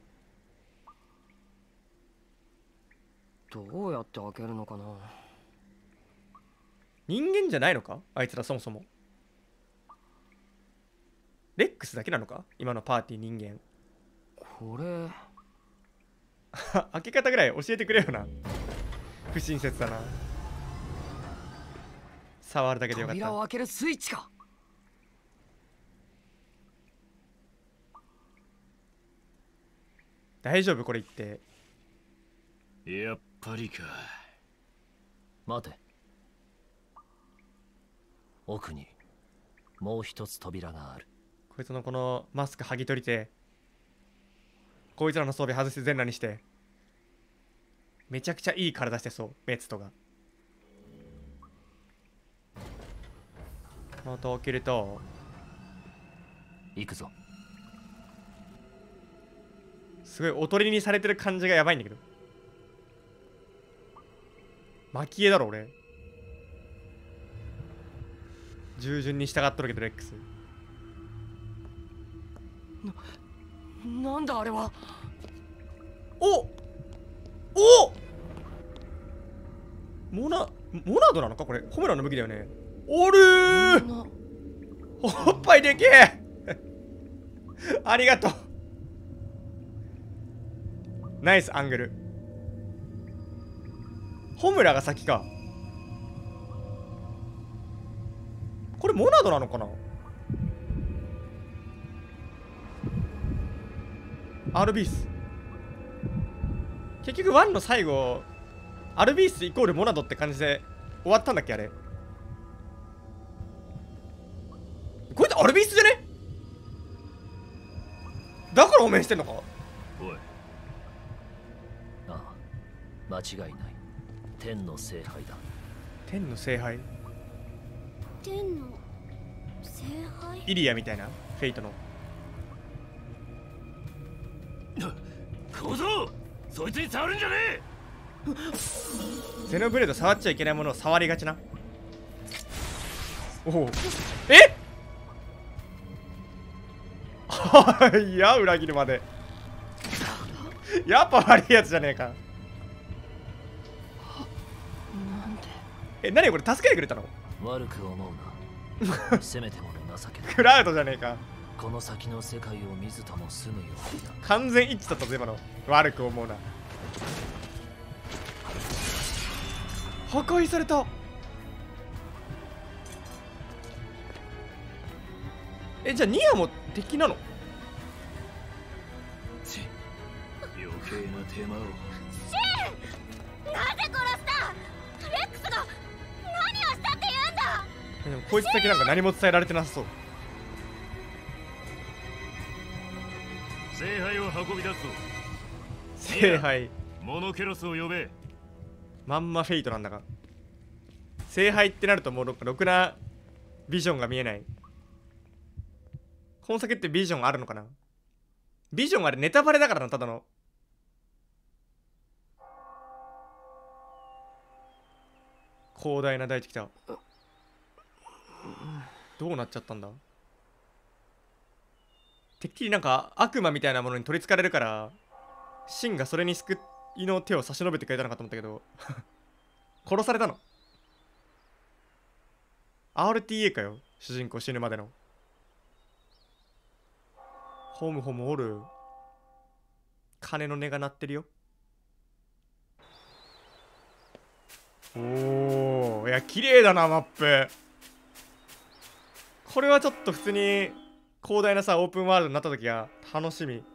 Speaker 2: どうやって開けるのかな。
Speaker 1: 人間じゃないのかあいつら。そもそもレックスだけなのか今のパーティー人間。
Speaker 2: これ
Speaker 1: 開け方ぐらい教えてくれよな。不親切だな。触るだけでよかった。
Speaker 2: 扉を開けるスイッチか。
Speaker 1: 大丈夫これ言って。
Speaker 9: やっぱりか。
Speaker 7: 待て。奥にもう一つ扉がある。
Speaker 1: こいつのこのマスク剥ぎ取りて。 こいつらの装備外して全裸にして。めちゃくちゃいい体してそう、ベツトが。また起きると
Speaker 7: 行くぞ。
Speaker 1: すごいおとりにされてる感じがやばいんだけど。蒔絵だろ俺。従順に従っとるけどレックス。
Speaker 2: な、なんだあれは。
Speaker 1: おおモナモナードなのかこれ。ホムラの武器だよね。おるーおっぱいでけえありがとう。ナイスアングル。ホムラが先か。これモナドなのかな。アルビース。結局ワンの最後アルビースイコールモナドって感じで終わったんだっけあれ。これってアルビースじゃね。だからお面してんのか。
Speaker 7: おい。ああ、間違いない。天の聖杯だ。
Speaker 1: 天の聖杯。
Speaker 5: 天の聖杯。
Speaker 1: イリアみたいなフェイトの。
Speaker 3: 小僧、そいつに触るんじゃねえ。
Speaker 1: ゼノブレード触っちゃいけないものを触りがちな。おお。えいや裏切るまでやっぱ悪いやつじゃねえか。え、何これ助けてくれたの。
Speaker 7: 悪く思うなせめてもの情けだ。
Speaker 1: クラウドじゃねえか。
Speaker 7: この先の世界を見ずとも済むようにな。
Speaker 1: 完全一致だったぞ今の。悪く思うな。破壊された。え、じゃあニアも敵なの。
Speaker 3: 余計な手間を。
Speaker 5: シェーン、なぜ殺した。レックスが何をしたって言うんだ。
Speaker 1: でもこいつだけなんか何も伝えられてなさそう。
Speaker 9: 聖杯を運び出すぞ。
Speaker 1: 聖杯。
Speaker 9: モノケロスを呼べ。
Speaker 1: まんまフェイトなんだが。聖杯ってなるともうろくなビジョンが見えない。本作ってビジョンあるのかな。ビジョンあれネタバレだからな、ただの。広大な大地来た。どうなっちゃったんだ。てっきりなんか悪魔みたいなものに取りつかれるからシンがそれに救いの手を差し伸べてくれたのかと思ったけど殺されたの。 アールティーエー かよ、主人公死ぬまでの。ホムホムおる。鐘の音が鳴ってるよ。おー、いや綺麗だなマップ。これはちょっと普通に広大なさオープンワールドになった時が楽しみ。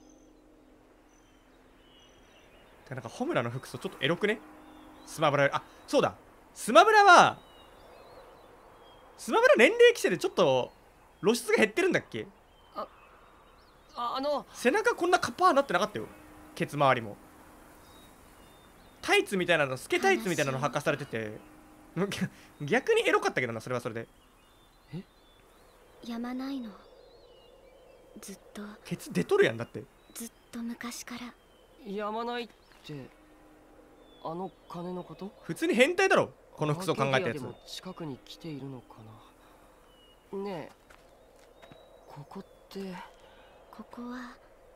Speaker 1: なんかホムラの服装ちょっとエロくね。スマブラ。あ、そうだ、スマブラはスマブラ年齢規制でちょっと露出が減ってるんだっけ。
Speaker 2: あ、あの
Speaker 1: 背中こんなカッパーになってなかったよ。ケツ周りもタイツみたいなの、スケタイツみたいなの履かされてて逆にエロかったけどな、それはそれで。
Speaker 5: え、やまないの。ずっと
Speaker 1: ケツ出とるやん。だって
Speaker 5: ずっと昔から。
Speaker 2: やまないってあの金のこと。
Speaker 1: 普通に変態だろこの服装考えたやつ。
Speaker 2: 近くに来ているのかな。ねえ、ここって
Speaker 5: ここは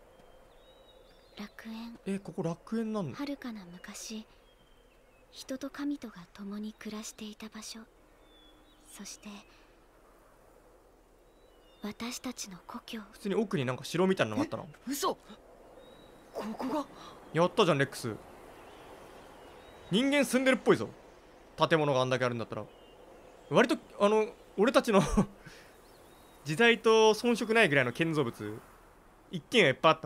Speaker 5: 楽園。
Speaker 1: え、ここ楽園なの。
Speaker 5: 遥かな昔、人と神とが共に暮らしていた場所。そして私たちの故郷。
Speaker 1: 普通に奥になんか城みたいなのがあったな。
Speaker 2: 嘘。ここが。
Speaker 1: やったじゃんレックス。人間住んでるっぽいぞ。建物があんだけあるんだったら割とあの俺たちの時代と遜色ないぐらいの建造物一軒家いっぱいあった。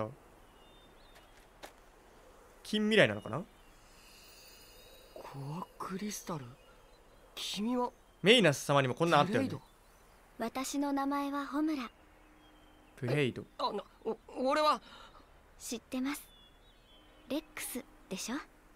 Speaker 1: 近未来なのかな。
Speaker 2: コアクリスタル。君は
Speaker 1: メイナス様にもこんなんあったよね。
Speaker 5: 私の名前はホムラ。
Speaker 1: プレイド。
Speaker 2: あな、お俺は
Speaker 5: 知ってます。レックスでしょ。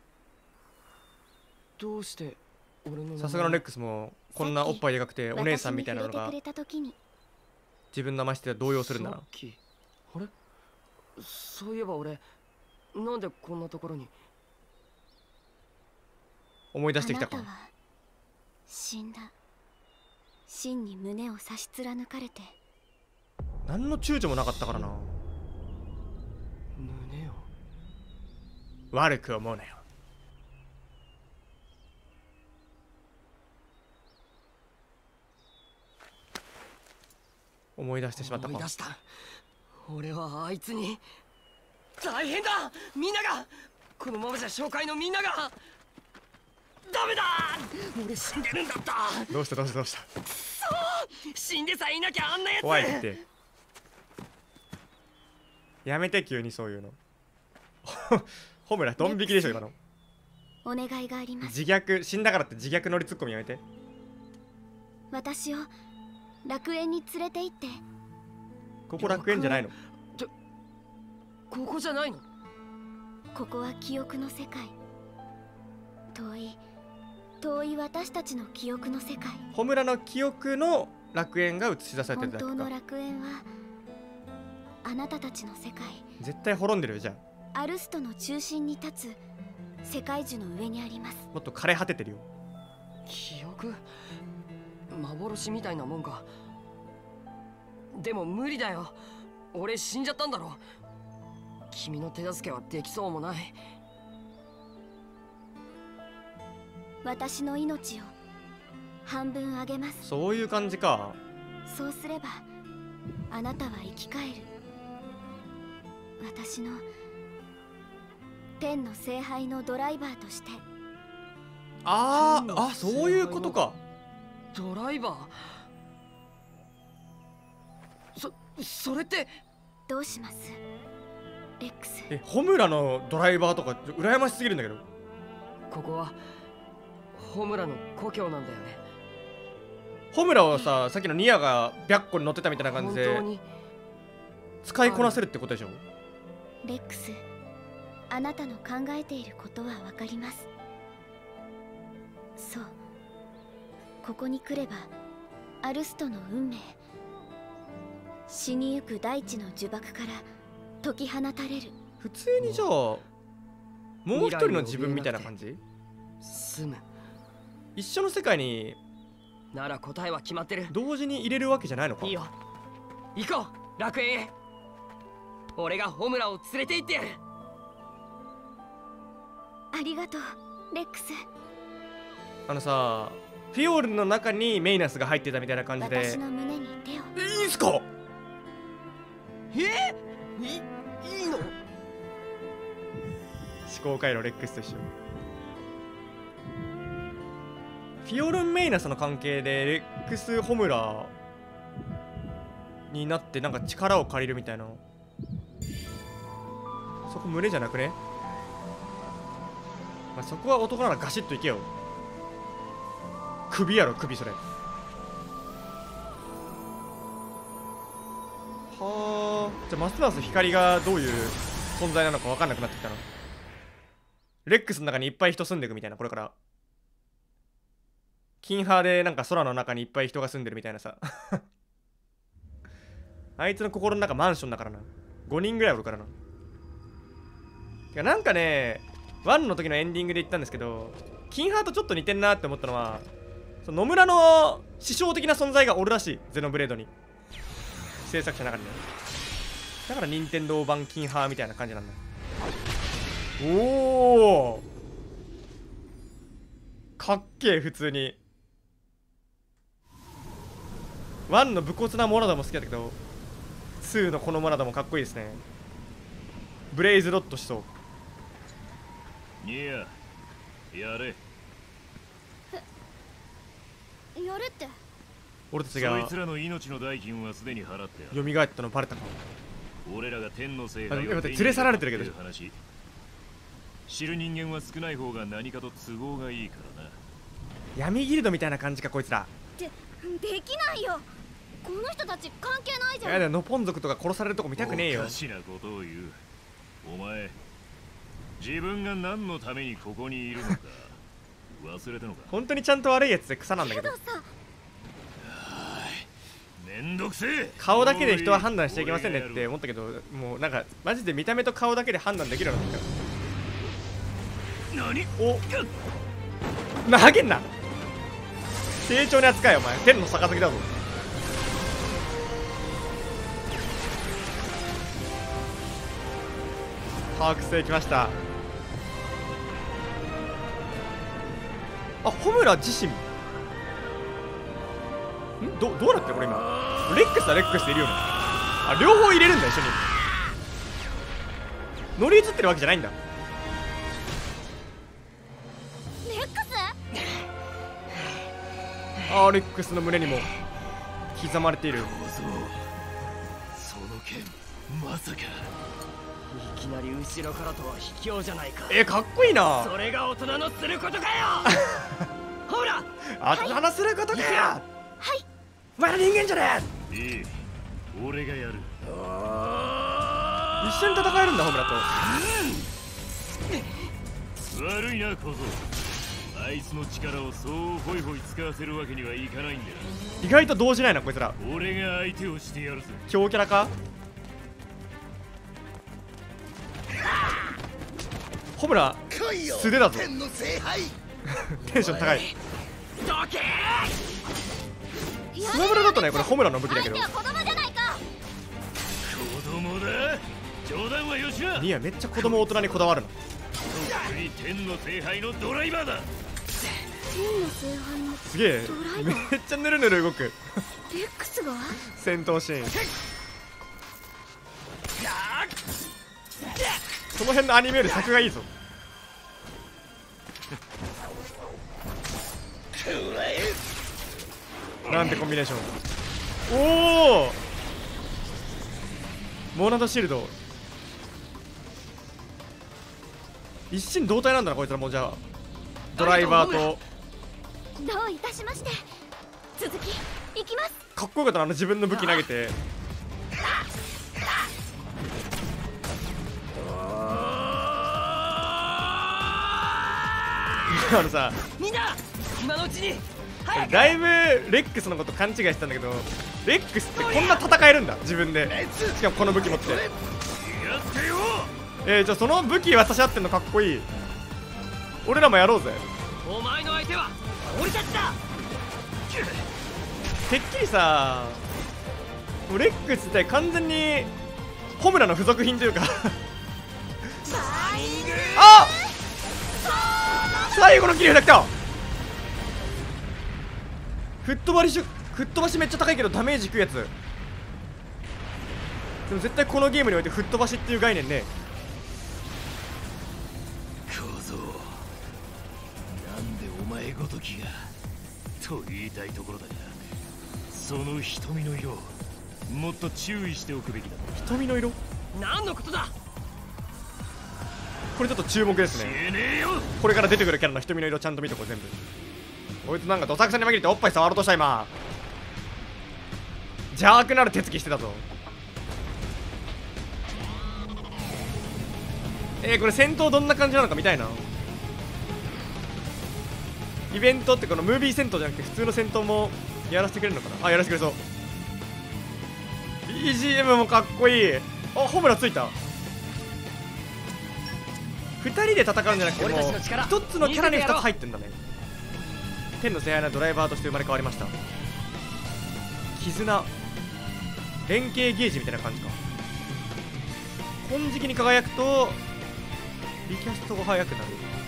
Speaker 2: どうして俺の名前。
Speaker 1: さすがのレックスもこんなおっぱいでかくてお姉さんみたいなのが
Speaker 5: 私に触れてくれた時に
Speaker 1: 自分の名前して動揺するんだな。
Speaker 2: さっきあれそういえば俺なんでこんなところに。
Speaker 1: 思い出してきたか。
Speaker 5: あなたは死んだ。真に胸を差し貫かれて。
Speaker 1: 何の躊躇もなかったからな。
Speaker 2: 胸を
Speaker 1: 悪く思うなよ。思い出してしまったか。
Speaker 2: 思い出した。俺はあいつに大変だ。みんながこのままじゃ紹介のみんながダメだ。俺死んでるんだった。
Speaker 1: どうしたどうしたどうした。
Speaker 2: そう死んでさえいなきゃあんなやつ。
Speaker 1: 怖いって。やめて急にそういうの。ホムラドン引きでしょ今の。
Speaker 5: お願いがあります。
Speaker 1: 自虐死んだからって自虐乗りツッコミやめて。
Speaker 5: 私を楽園に連れて行って。
Speaker 1: ここ楽園じゃないの？
Speaker 2: ちょここじゃないの？
Speaker 5: ここは記憶の世界。遠い遠い私たちの記憶の世界。
Speaker 1: ホムラの記憶の楽園が映し出されてるだけか。
Speaker 5: 本当の楽園はあなたたちの世界。
Speaker 1: 絶対滅んでるよ。じゃ
Speaker 5: あアルストの中心に立つ世界樹の上にあります。
Speaker 1: もっと枯れ果ててるよ。
Speaker 2: 記憶幻みたいなもんか。でも無理だよ。俺死んじゃったんだろ。君の手助けはできそうもない。
Speaker 5: 私の命を半分あげます。
Speaker 1: そういう感じか。
Speaker 5: そうすればあなたは生き返る。私の天の聖杯のドライバーとして。
Speaker 1: あーあ、そういうことか。
Speaker 2: ドライバー。そそれって
Speaker 5: どうしますレックス。
Speaker 1: え、ホムラのドライバーとか羨ましすぎるんだけど。
Speaker 2: ここはホムラの故郷なんだよね。
Speaker 1: ホムラはさ、さっきのニアが白虎に乗ってたみたいな感じで
Speaker 2: 本当に
Speaker 1: 使いこなせるってことでしょ。
Speaker 5: レックス、あなたの考えていることはわかります。そう、ここに来ればアルストの運命、死にゆく大地の呪縛から解き放たれる。
Speaker 1: 普通にじゃあもう一人の自分みたいな感じ。
Speaker 2: 住む
Speaker 1: 一緒の世界に
Speaker 2: なら答えは決まってる。
Speaker 1: 同時に入れるわけじゃないのか。
Speaker 2: いいよ、行こう楽園へ。俺がホムラを連れて行ってやる。
Speaker 5: ありがとうレックス。
Speaker 1: あのさ、フィオルの中にメイナスが入ってたみたいな感じで。
Speaker 5: 私の胸に手を。
Speaker 1: いいんすか。
Speaker 2: えいいいの。
Speaker 1: 思考回路レックスと一緒。フィオルン・メイナスの関係でレックス・ホムラになってなんか力を借りるみたいな。そこ胸じゃなくね。まあ、そこは男ならガシッといけよ。首やろ首。それはあ。じゃあますます光がどういう存在なのか分かんなくなってきたな。レックスの中にいっぱい人住んでいくみたいな。これからキンハーでなんか空の中にいっぱい人が住んでるみたいなさ。あいつの心の中マンションだからな。ごにんぐらいおるからな。てかなんかね、ワンの時のエンディングで言ったんですけど、キンハーとちょっと似てんなって思ったのは、その野村の師匠的な存在がおるらしい。ゼノブレードに制作者の中にね。だから任天堂版キンハーみたいな感じなんだ。おお、かっけえ。普通にワンの武骨なモナダも好きだけど、ツーのこのモナダもかっこいいですね。ブレイズロットしそう。
Speaker 8: ニアやれ。
Speaker 5: やるって。
Speaker 1: 俺たちが
Speaker 8: そいつらの命の代金はすでに払ってある。
Speaker 1: 蘇ったのバレたか。
Speaker 8: 俺らが天の聖
Speaker 1: あ、
Speaker 8: 杯
Speaker 1: 待って連れ去られてるけど。
Speaker 8: 話知る人間は少ない方が何かと都合がいいからな。
Speaker 1: 闇ギルドみたいな感じかこいつら。
Speaker 5: でできないよ。この人たち関係ないじゃん。
Speaker 1: いやだ、ノポン族とか殺されるとこ見たくねえよ。
Speaker 8: おかしなことを言う。
Speaker 6: お前自分が何のためにここにいるのか忘れたのか。
Speaker 1: 本当にちゃんと悪いやつで草なんだけど、
Speaker 6: めんどくせえ。
Speaker 1: 顔だけで人は判断しちゃいけませんねって思ったけど、もうなんかマジで見た目と顔だけで判断できるようになってきた。
Speaker 6: 何
Speaker 1: お投げんな、丁重に扱えお前、天の杯だぞ。把握してきました。あ、ホムラ自身んどどうなってるこれ今。レックスはレックスでいるよね。あ、両方入れるんだ一緒に。乗り移ってるわけじゃないんだ。
Speaker 5: レックス
Speaker 1: あー、レックスの胸にも刻まれている。
Speaker 7: その剣まさかいきなり後ろからとは卑怯じゃないか。
Speaker 1: えー、かっこいいな。
Speaker 7: それが大人のすることかよほら
Speaker 1: あと話することかよ。
Speaker 5: はい、
Speaker 1: お前ら人間じゃね
Speaker 6: いい、俺がやる。
Speaker 1: え。一緒に戦えるんだホムラと。
Speaker 6: 悪いな小僧、あいつの力をそうホイホイ使わせるわけにはいかないんだよ。
Speaker 1: 意外と動じないなこいつら。
Speaker 6: 俺が相手をしてやるぜ。
Speaker 1: 強キャラか。ホムラ素手だぞ。テンション高い。スマブラだとねこれホムラの武器だけど。
Speaker 5: 相手は子供じゃないか。
Speaker 6: 子供だ。冗談はよしな。
Speaker 1: ニアめっちゃ子供大人にこだわるの。
Speaker 6: 天の聖杯のドライバーだ。
Speaker 5: 天の聖杯の
Speaker 1: すげえめっちゃヌルヌル動く。
Speaker 5: レックスが
Speaker 1: 戦闘シーン。その辺のアニメより作がいいぞ。なんてコンビネーション。おおモーナドシールド一心同体なんだなこいつらもう。じゃあドライバーと。
Speaker 5: どういたしまして。続きいきます。
Speaker 1: かっこよかったなあの自分の武器投げて。あのさ
Speaker 2: みんな今のうちに
Speaker 1: だいぶレックスのこと勘違いしてたんだけど、レックスってこんな戦えるんだ自分で。しかもこの武器持って。えー、じゃあその武器渡し合ってんのかっこいい。俺らもやろうぜ。
Speaker 2: お前の相手は俺たちだ。
Speaker 1: てっきりさレックスって完全にホムラの付属品というかあっ最後の切り札来た。吹っ飛ばし吹っ飛ばしめっちゃ高いけどダメージ食うやつ。でも絶対このゲームにおいて吹っ飛ばしっていう概念ね。
Speaker 6: 小僧なんでお前ごときがと言いたいところだが、その瞳の色もっと注意しておくべきだ。
Speaker 1: 瞳の色
Speaker 2: 何のことだ。
Speaker 1: これちょっと注目ですね。これから出てくるキャラの瞳の色ちゃんと見とこう全部。こいつなんかどさくさに紛れておっぱい触ろうとした今。邪悪なる手つきしてたぞ。えー、これ戦闘どんな感じなのか見たいな。イベントってこのムービー戦闘じゃなくて普通の戦闘もやらせてくれるのかな。あ、やらせてくれそう。 ビージーエム もかっこいい。あ、ホムラついた。ふたりで戦うんじゃなくてもうひとつのキャラにふたつ入ってんだね。天の聖杯なドライバーとして生まれ変わりました。絆連携ゲージみたいな感じか。金色に輝くとリキャストが速くなる。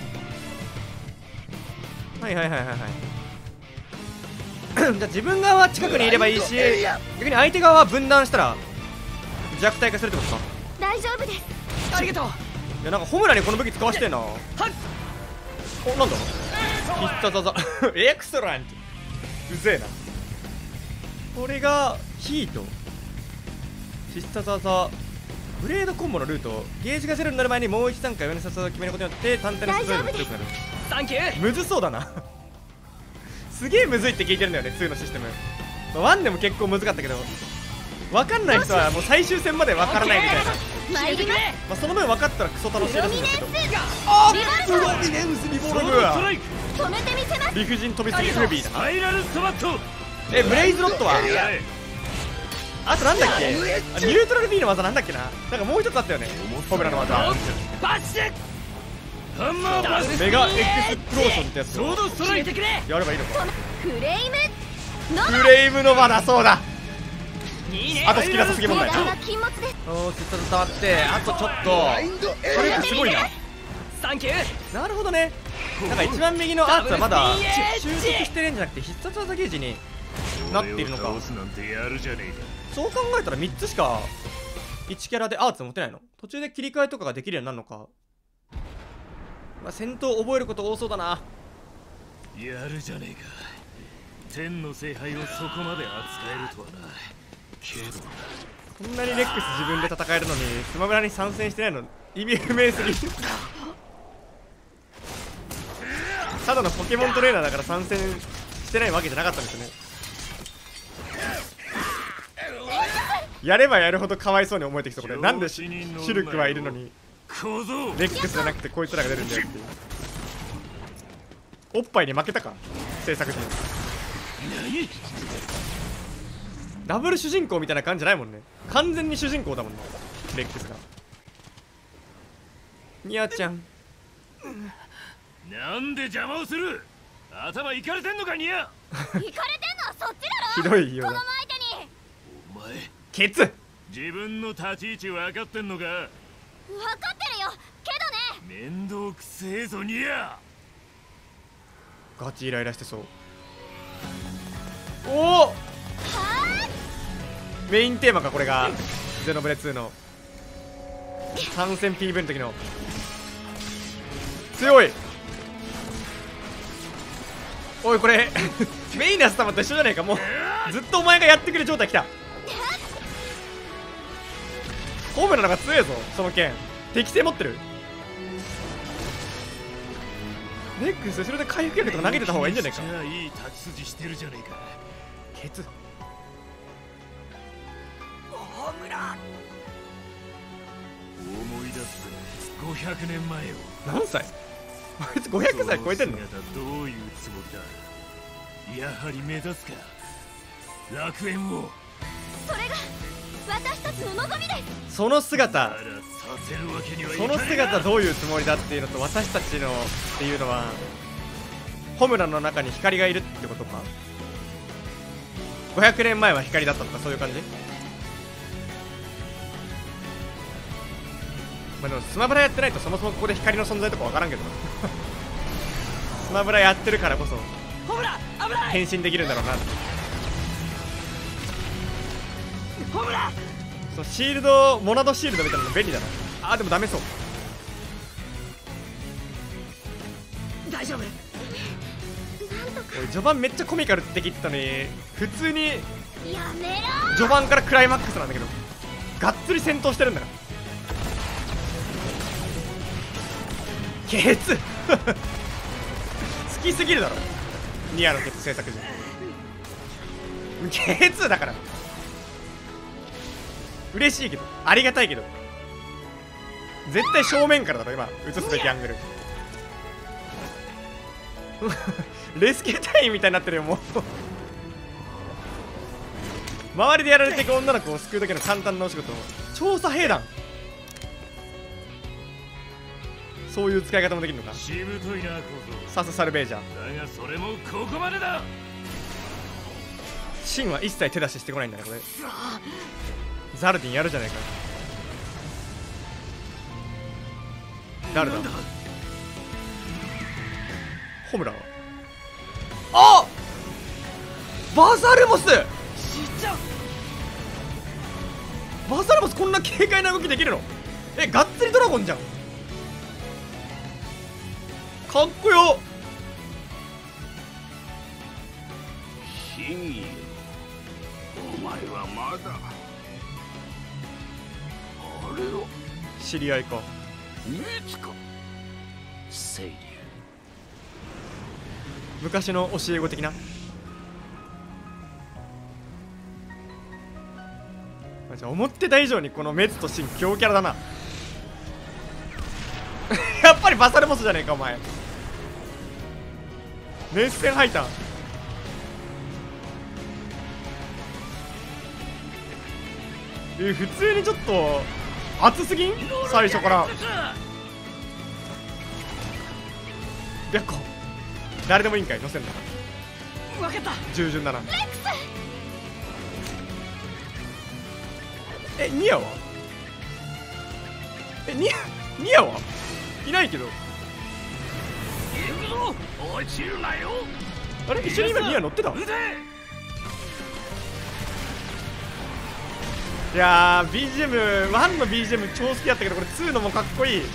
Speaker 1: はいはいはいはいはいじゃあ自分側は近くにいればいいし、逆に相手側は分断したら弱体化するってことか。
Speaker 5: 大丈夫です。
Speaker 2: ありがとう。
Speaker 1: いやなんかホムラにこの武器使わせてんな。お、なんだ必殺技エクセレント。うぜえな。これがヒート必殺技ブレードコンボのルート。ゲージがゼロになる前にもう一段階上の必殺技を決めることによって単体の必殺技が強くなる。
Speaker 2: サンキュー。
Speaker 1: むずそうだなすげえむずいって聞いてるんだよねにのシステム。まあ、ワンでも結構むずかったけど分かんない人はもう最終戦まで分からないみたいな。
Speaker 5: 参ります。
Speaker 1: まあその分分かったらクソ楽しい
Speaker 5: プロミ
Speaker 1: らしいんです
Speaker 5: ネンス
Speaker 1: けど。あ
Speaker 5: リ
Speaker 1: ープロミネンスリボルグ
Speaker 5: 止めてみせます。
Speaker 1: 理不尽飛びすぎルビーだ。
Speaker 3: スパイラルストバット。
Speaker 1: えブレイズロットはあとなんだっけ、あニュートラル B の技なんだっけな、なんかもう一つあったよね、ホムラの技。
Speaker 3: バチでハンマーバス
Speaker 1: メガエクスプローションってやつを
Speaker 3: ソードストライク。
Speaker 1: やればいいのか。
Speaker 5: フレイムノ
Speaker 1: フレイムノバだそうだ。
Speaker 3: いいね。
Speaker 1: あと好きなさすぎ問題。
Speaker 5: 値段は禁物です。
Speaker 1: おーちょっと伝わって、あとちょっとこれってすごいな。
Speaker 2: サンキュー。
Speaker 1: なるほどね。なんか一番右のアーツはまだ習得してるんじゃなくて必殺技ゲージになっているのか。そう考えたらみっつしかいちキャラでアーツ持てないの。途中で切り替えとかができるようになるのか。まあ、戦闘覚えること多そうだな。
Speaker 9: やるじゃねえか。天の聖杯をそこまで扱えるとはな。けど
Speaker 1: こんなにレックス自分で戦えるのにスマブラに参戦してないの意味不明すぎる。ただのポケモントレーナーだから参戦してないわけじゃなかったんですよね。やればやるほどかわいそうに思えてきた。これなんでシュルクはいるのにレックスじゃなくてこいつらが出るんだよっていう。おっぱいに負けたか制作陣。ダブル主人公みたいな感じじゃないもんね。完全に主人公だもんねレックスが。ニアちゃん
Speaker 9: なんで邪魔をする。頭いかれてんのかニア。
Speaker 5: 行かれてんのはそっちだろ。
Speaker 1: ひどいような。
Speaker 5: この相手に
Speaker 9: お前
Speaker 1: ケツ
Speaker 9: 自分の立ち位置分かってんのか。
Speaker 5: 分かってるよけどね。
Speaker 9: 面倒くせえぞニア。
Speaker 1: ガチイライラしてそう。おおメインテーマかこれがゼノブレツーの参戦 ピーブイ の時の強い。おいこれメイナス様と一緒じゃねえか。もうずっとお前がやってくれ状態きた。ホームラの方が強えぞその剣。適性持ってる。レックス後ろで回復薬とか投げてた方がいいんじゃねえか。
Speaker 9: じゃあいい立ち筋してるじゃねえか。
Speaker 1: ケツ
Speaker 2: ホームラン。
Speaker 9: 思い出すごひゃくねんまえよ。
Speaker 1: 何歳あいつごひゃくさい超えてんの。
Speaker 9: どういうつもりだ。やはり目指すか楽園を。
Speaker 5: それが私たちの望みです。
Speaker 1: その姿
Speaker 9: あらさせるわけにはいかないな。
Speaker 1: その姿どういうつもりだっていうのと私たちのっていうのはホムラの中に光がいるってことか。ごひゃくねんまえは光だったとかそういう感じ。まあでもスマブラやってないとそもそもここで光の存在とかわからんけどスマブラやってるからこそ
Speaker 2: ホムラ危ない。
Speaker 1: 変身できるんだろうな。
Speaker 2: ホムラ
Speaker 1: そうシールドモナドシールドみたいなの便利だな。あーでもダメそう。
Speaker 2: 大丈夫。
Speaker 1: おい序盤めっちゃコミカルって言ってたのに普通に
Speaker 5: やめろ。
Speaker 1: 序盤からクライマックスなんだけどがっつり戦闘してるんだから。ケツ好きすぎるだろニアのケツ制作陣。ケツだから嬉しいけどありがたいけど絶対正面からだろ今映すべきアングルレスキュー隊員みたいになってるよもう周りでやられていく女の子を救うだけの簡単なお仕事調査兵団。そういう使い方もできるのか。
Speaker 9: しぶといな小僧。
Speaker 1: サスサルベージャー
Speaker 9: だがそれもここまでだ。
Speaker 1: シンは一切手出ししてこないんだねこれ。ザルディンやるじゃないか。誰だホムラはあバサルモス。バサルモスこんな軽快な動きできるの。えがっつりドラゴンじゃん。かっこよ。
Speaker 3: シンお前はまだあれを
Speaker 1: 知り合いか。
Speaker 3: 見つかセイリュ
Speaker 1: 昔の教え子的な。 じゃあ思ってた以上にこのメツとシン強キャラだなやっぱりバサルボスじゃねえかお前。熱戦吐いた。え普通にちょっと熱すぎん最初から。白虎誰でもいいんかい乗せんだ。
Speaker 7: 分かった。
Speaker 1: 従順だな。えニアはえニアニアはいないけど。
Speaker 3: 落ちるなよ。
Speaker 1: あれ一緒に今ニア乗ってた。いやー ビージーエムワン の ビージーエム 超好きだったけどこれツーのもかっこいい。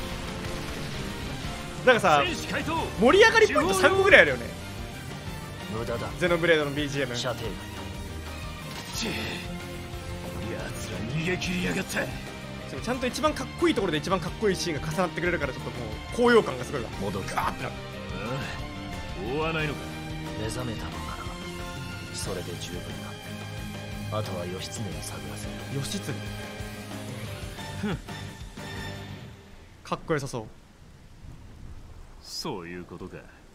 Speaker 1: なんかさ盛り上がりポイントさんこぐらいあるよね。
Speaker 7: 無駄だ。
Speaker 1: ゼノブレードの ビージーエム
Speaker 7: 射程がちやつら逃げ切りやがった。
Speaker 1: ちゃんと一番かっこいいところで一番かっこいいシーンが重なってくれるからちょっともう高揚感がすごいわ。
Speaker 7: 戻る
Speaker 1: ガーってなる。
Speaker 9: 追わないのか。
Speaker 7: 目覚めたのかな。それで十分だ。あとは義経に探らせる。
Speaker 1: 義経かっこよさそう。
Speaker 9: そういうことか。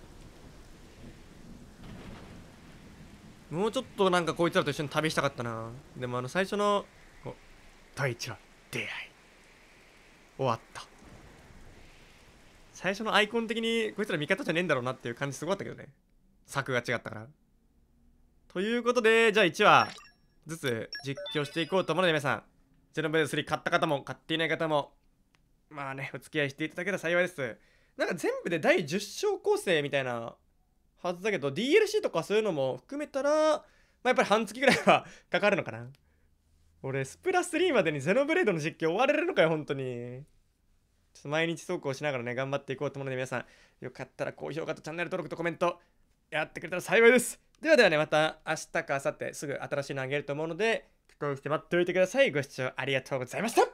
Speaker 1: もうちょっとなんかこいつらと一緒に旅したかったな。でもあの最初の第一話出会い終わった。最初のアイコン的にこいつら味方じゃねえんだろうなっていう感じすごかったけどね。作が違ったから。ということでじゃあいちわずつ実況していこうと思うので皆さんゼノブレードスリー買った方も買っていない方もまあねお付き合いしていただけたら幸いです。なんか全部でだいじゅっ章構成みたいなはずだけど ディーエルシー とかそういうのも含めたら、まあ、やっぱり半月ぐらいはかかるのかな。俺スプラスリーまでにゼノブレードの実況終われるのかよ本当に。ちょっと毎日投稿しながらね頑張っていこうと思うので皆さんよかったら高評価とチャンネル登録とコメントやってくれたら幸いです。ではではねまた明日か明後日すぐ新しいのあげると思うので期待して待っておいてください。ご視聴ありがとうございました。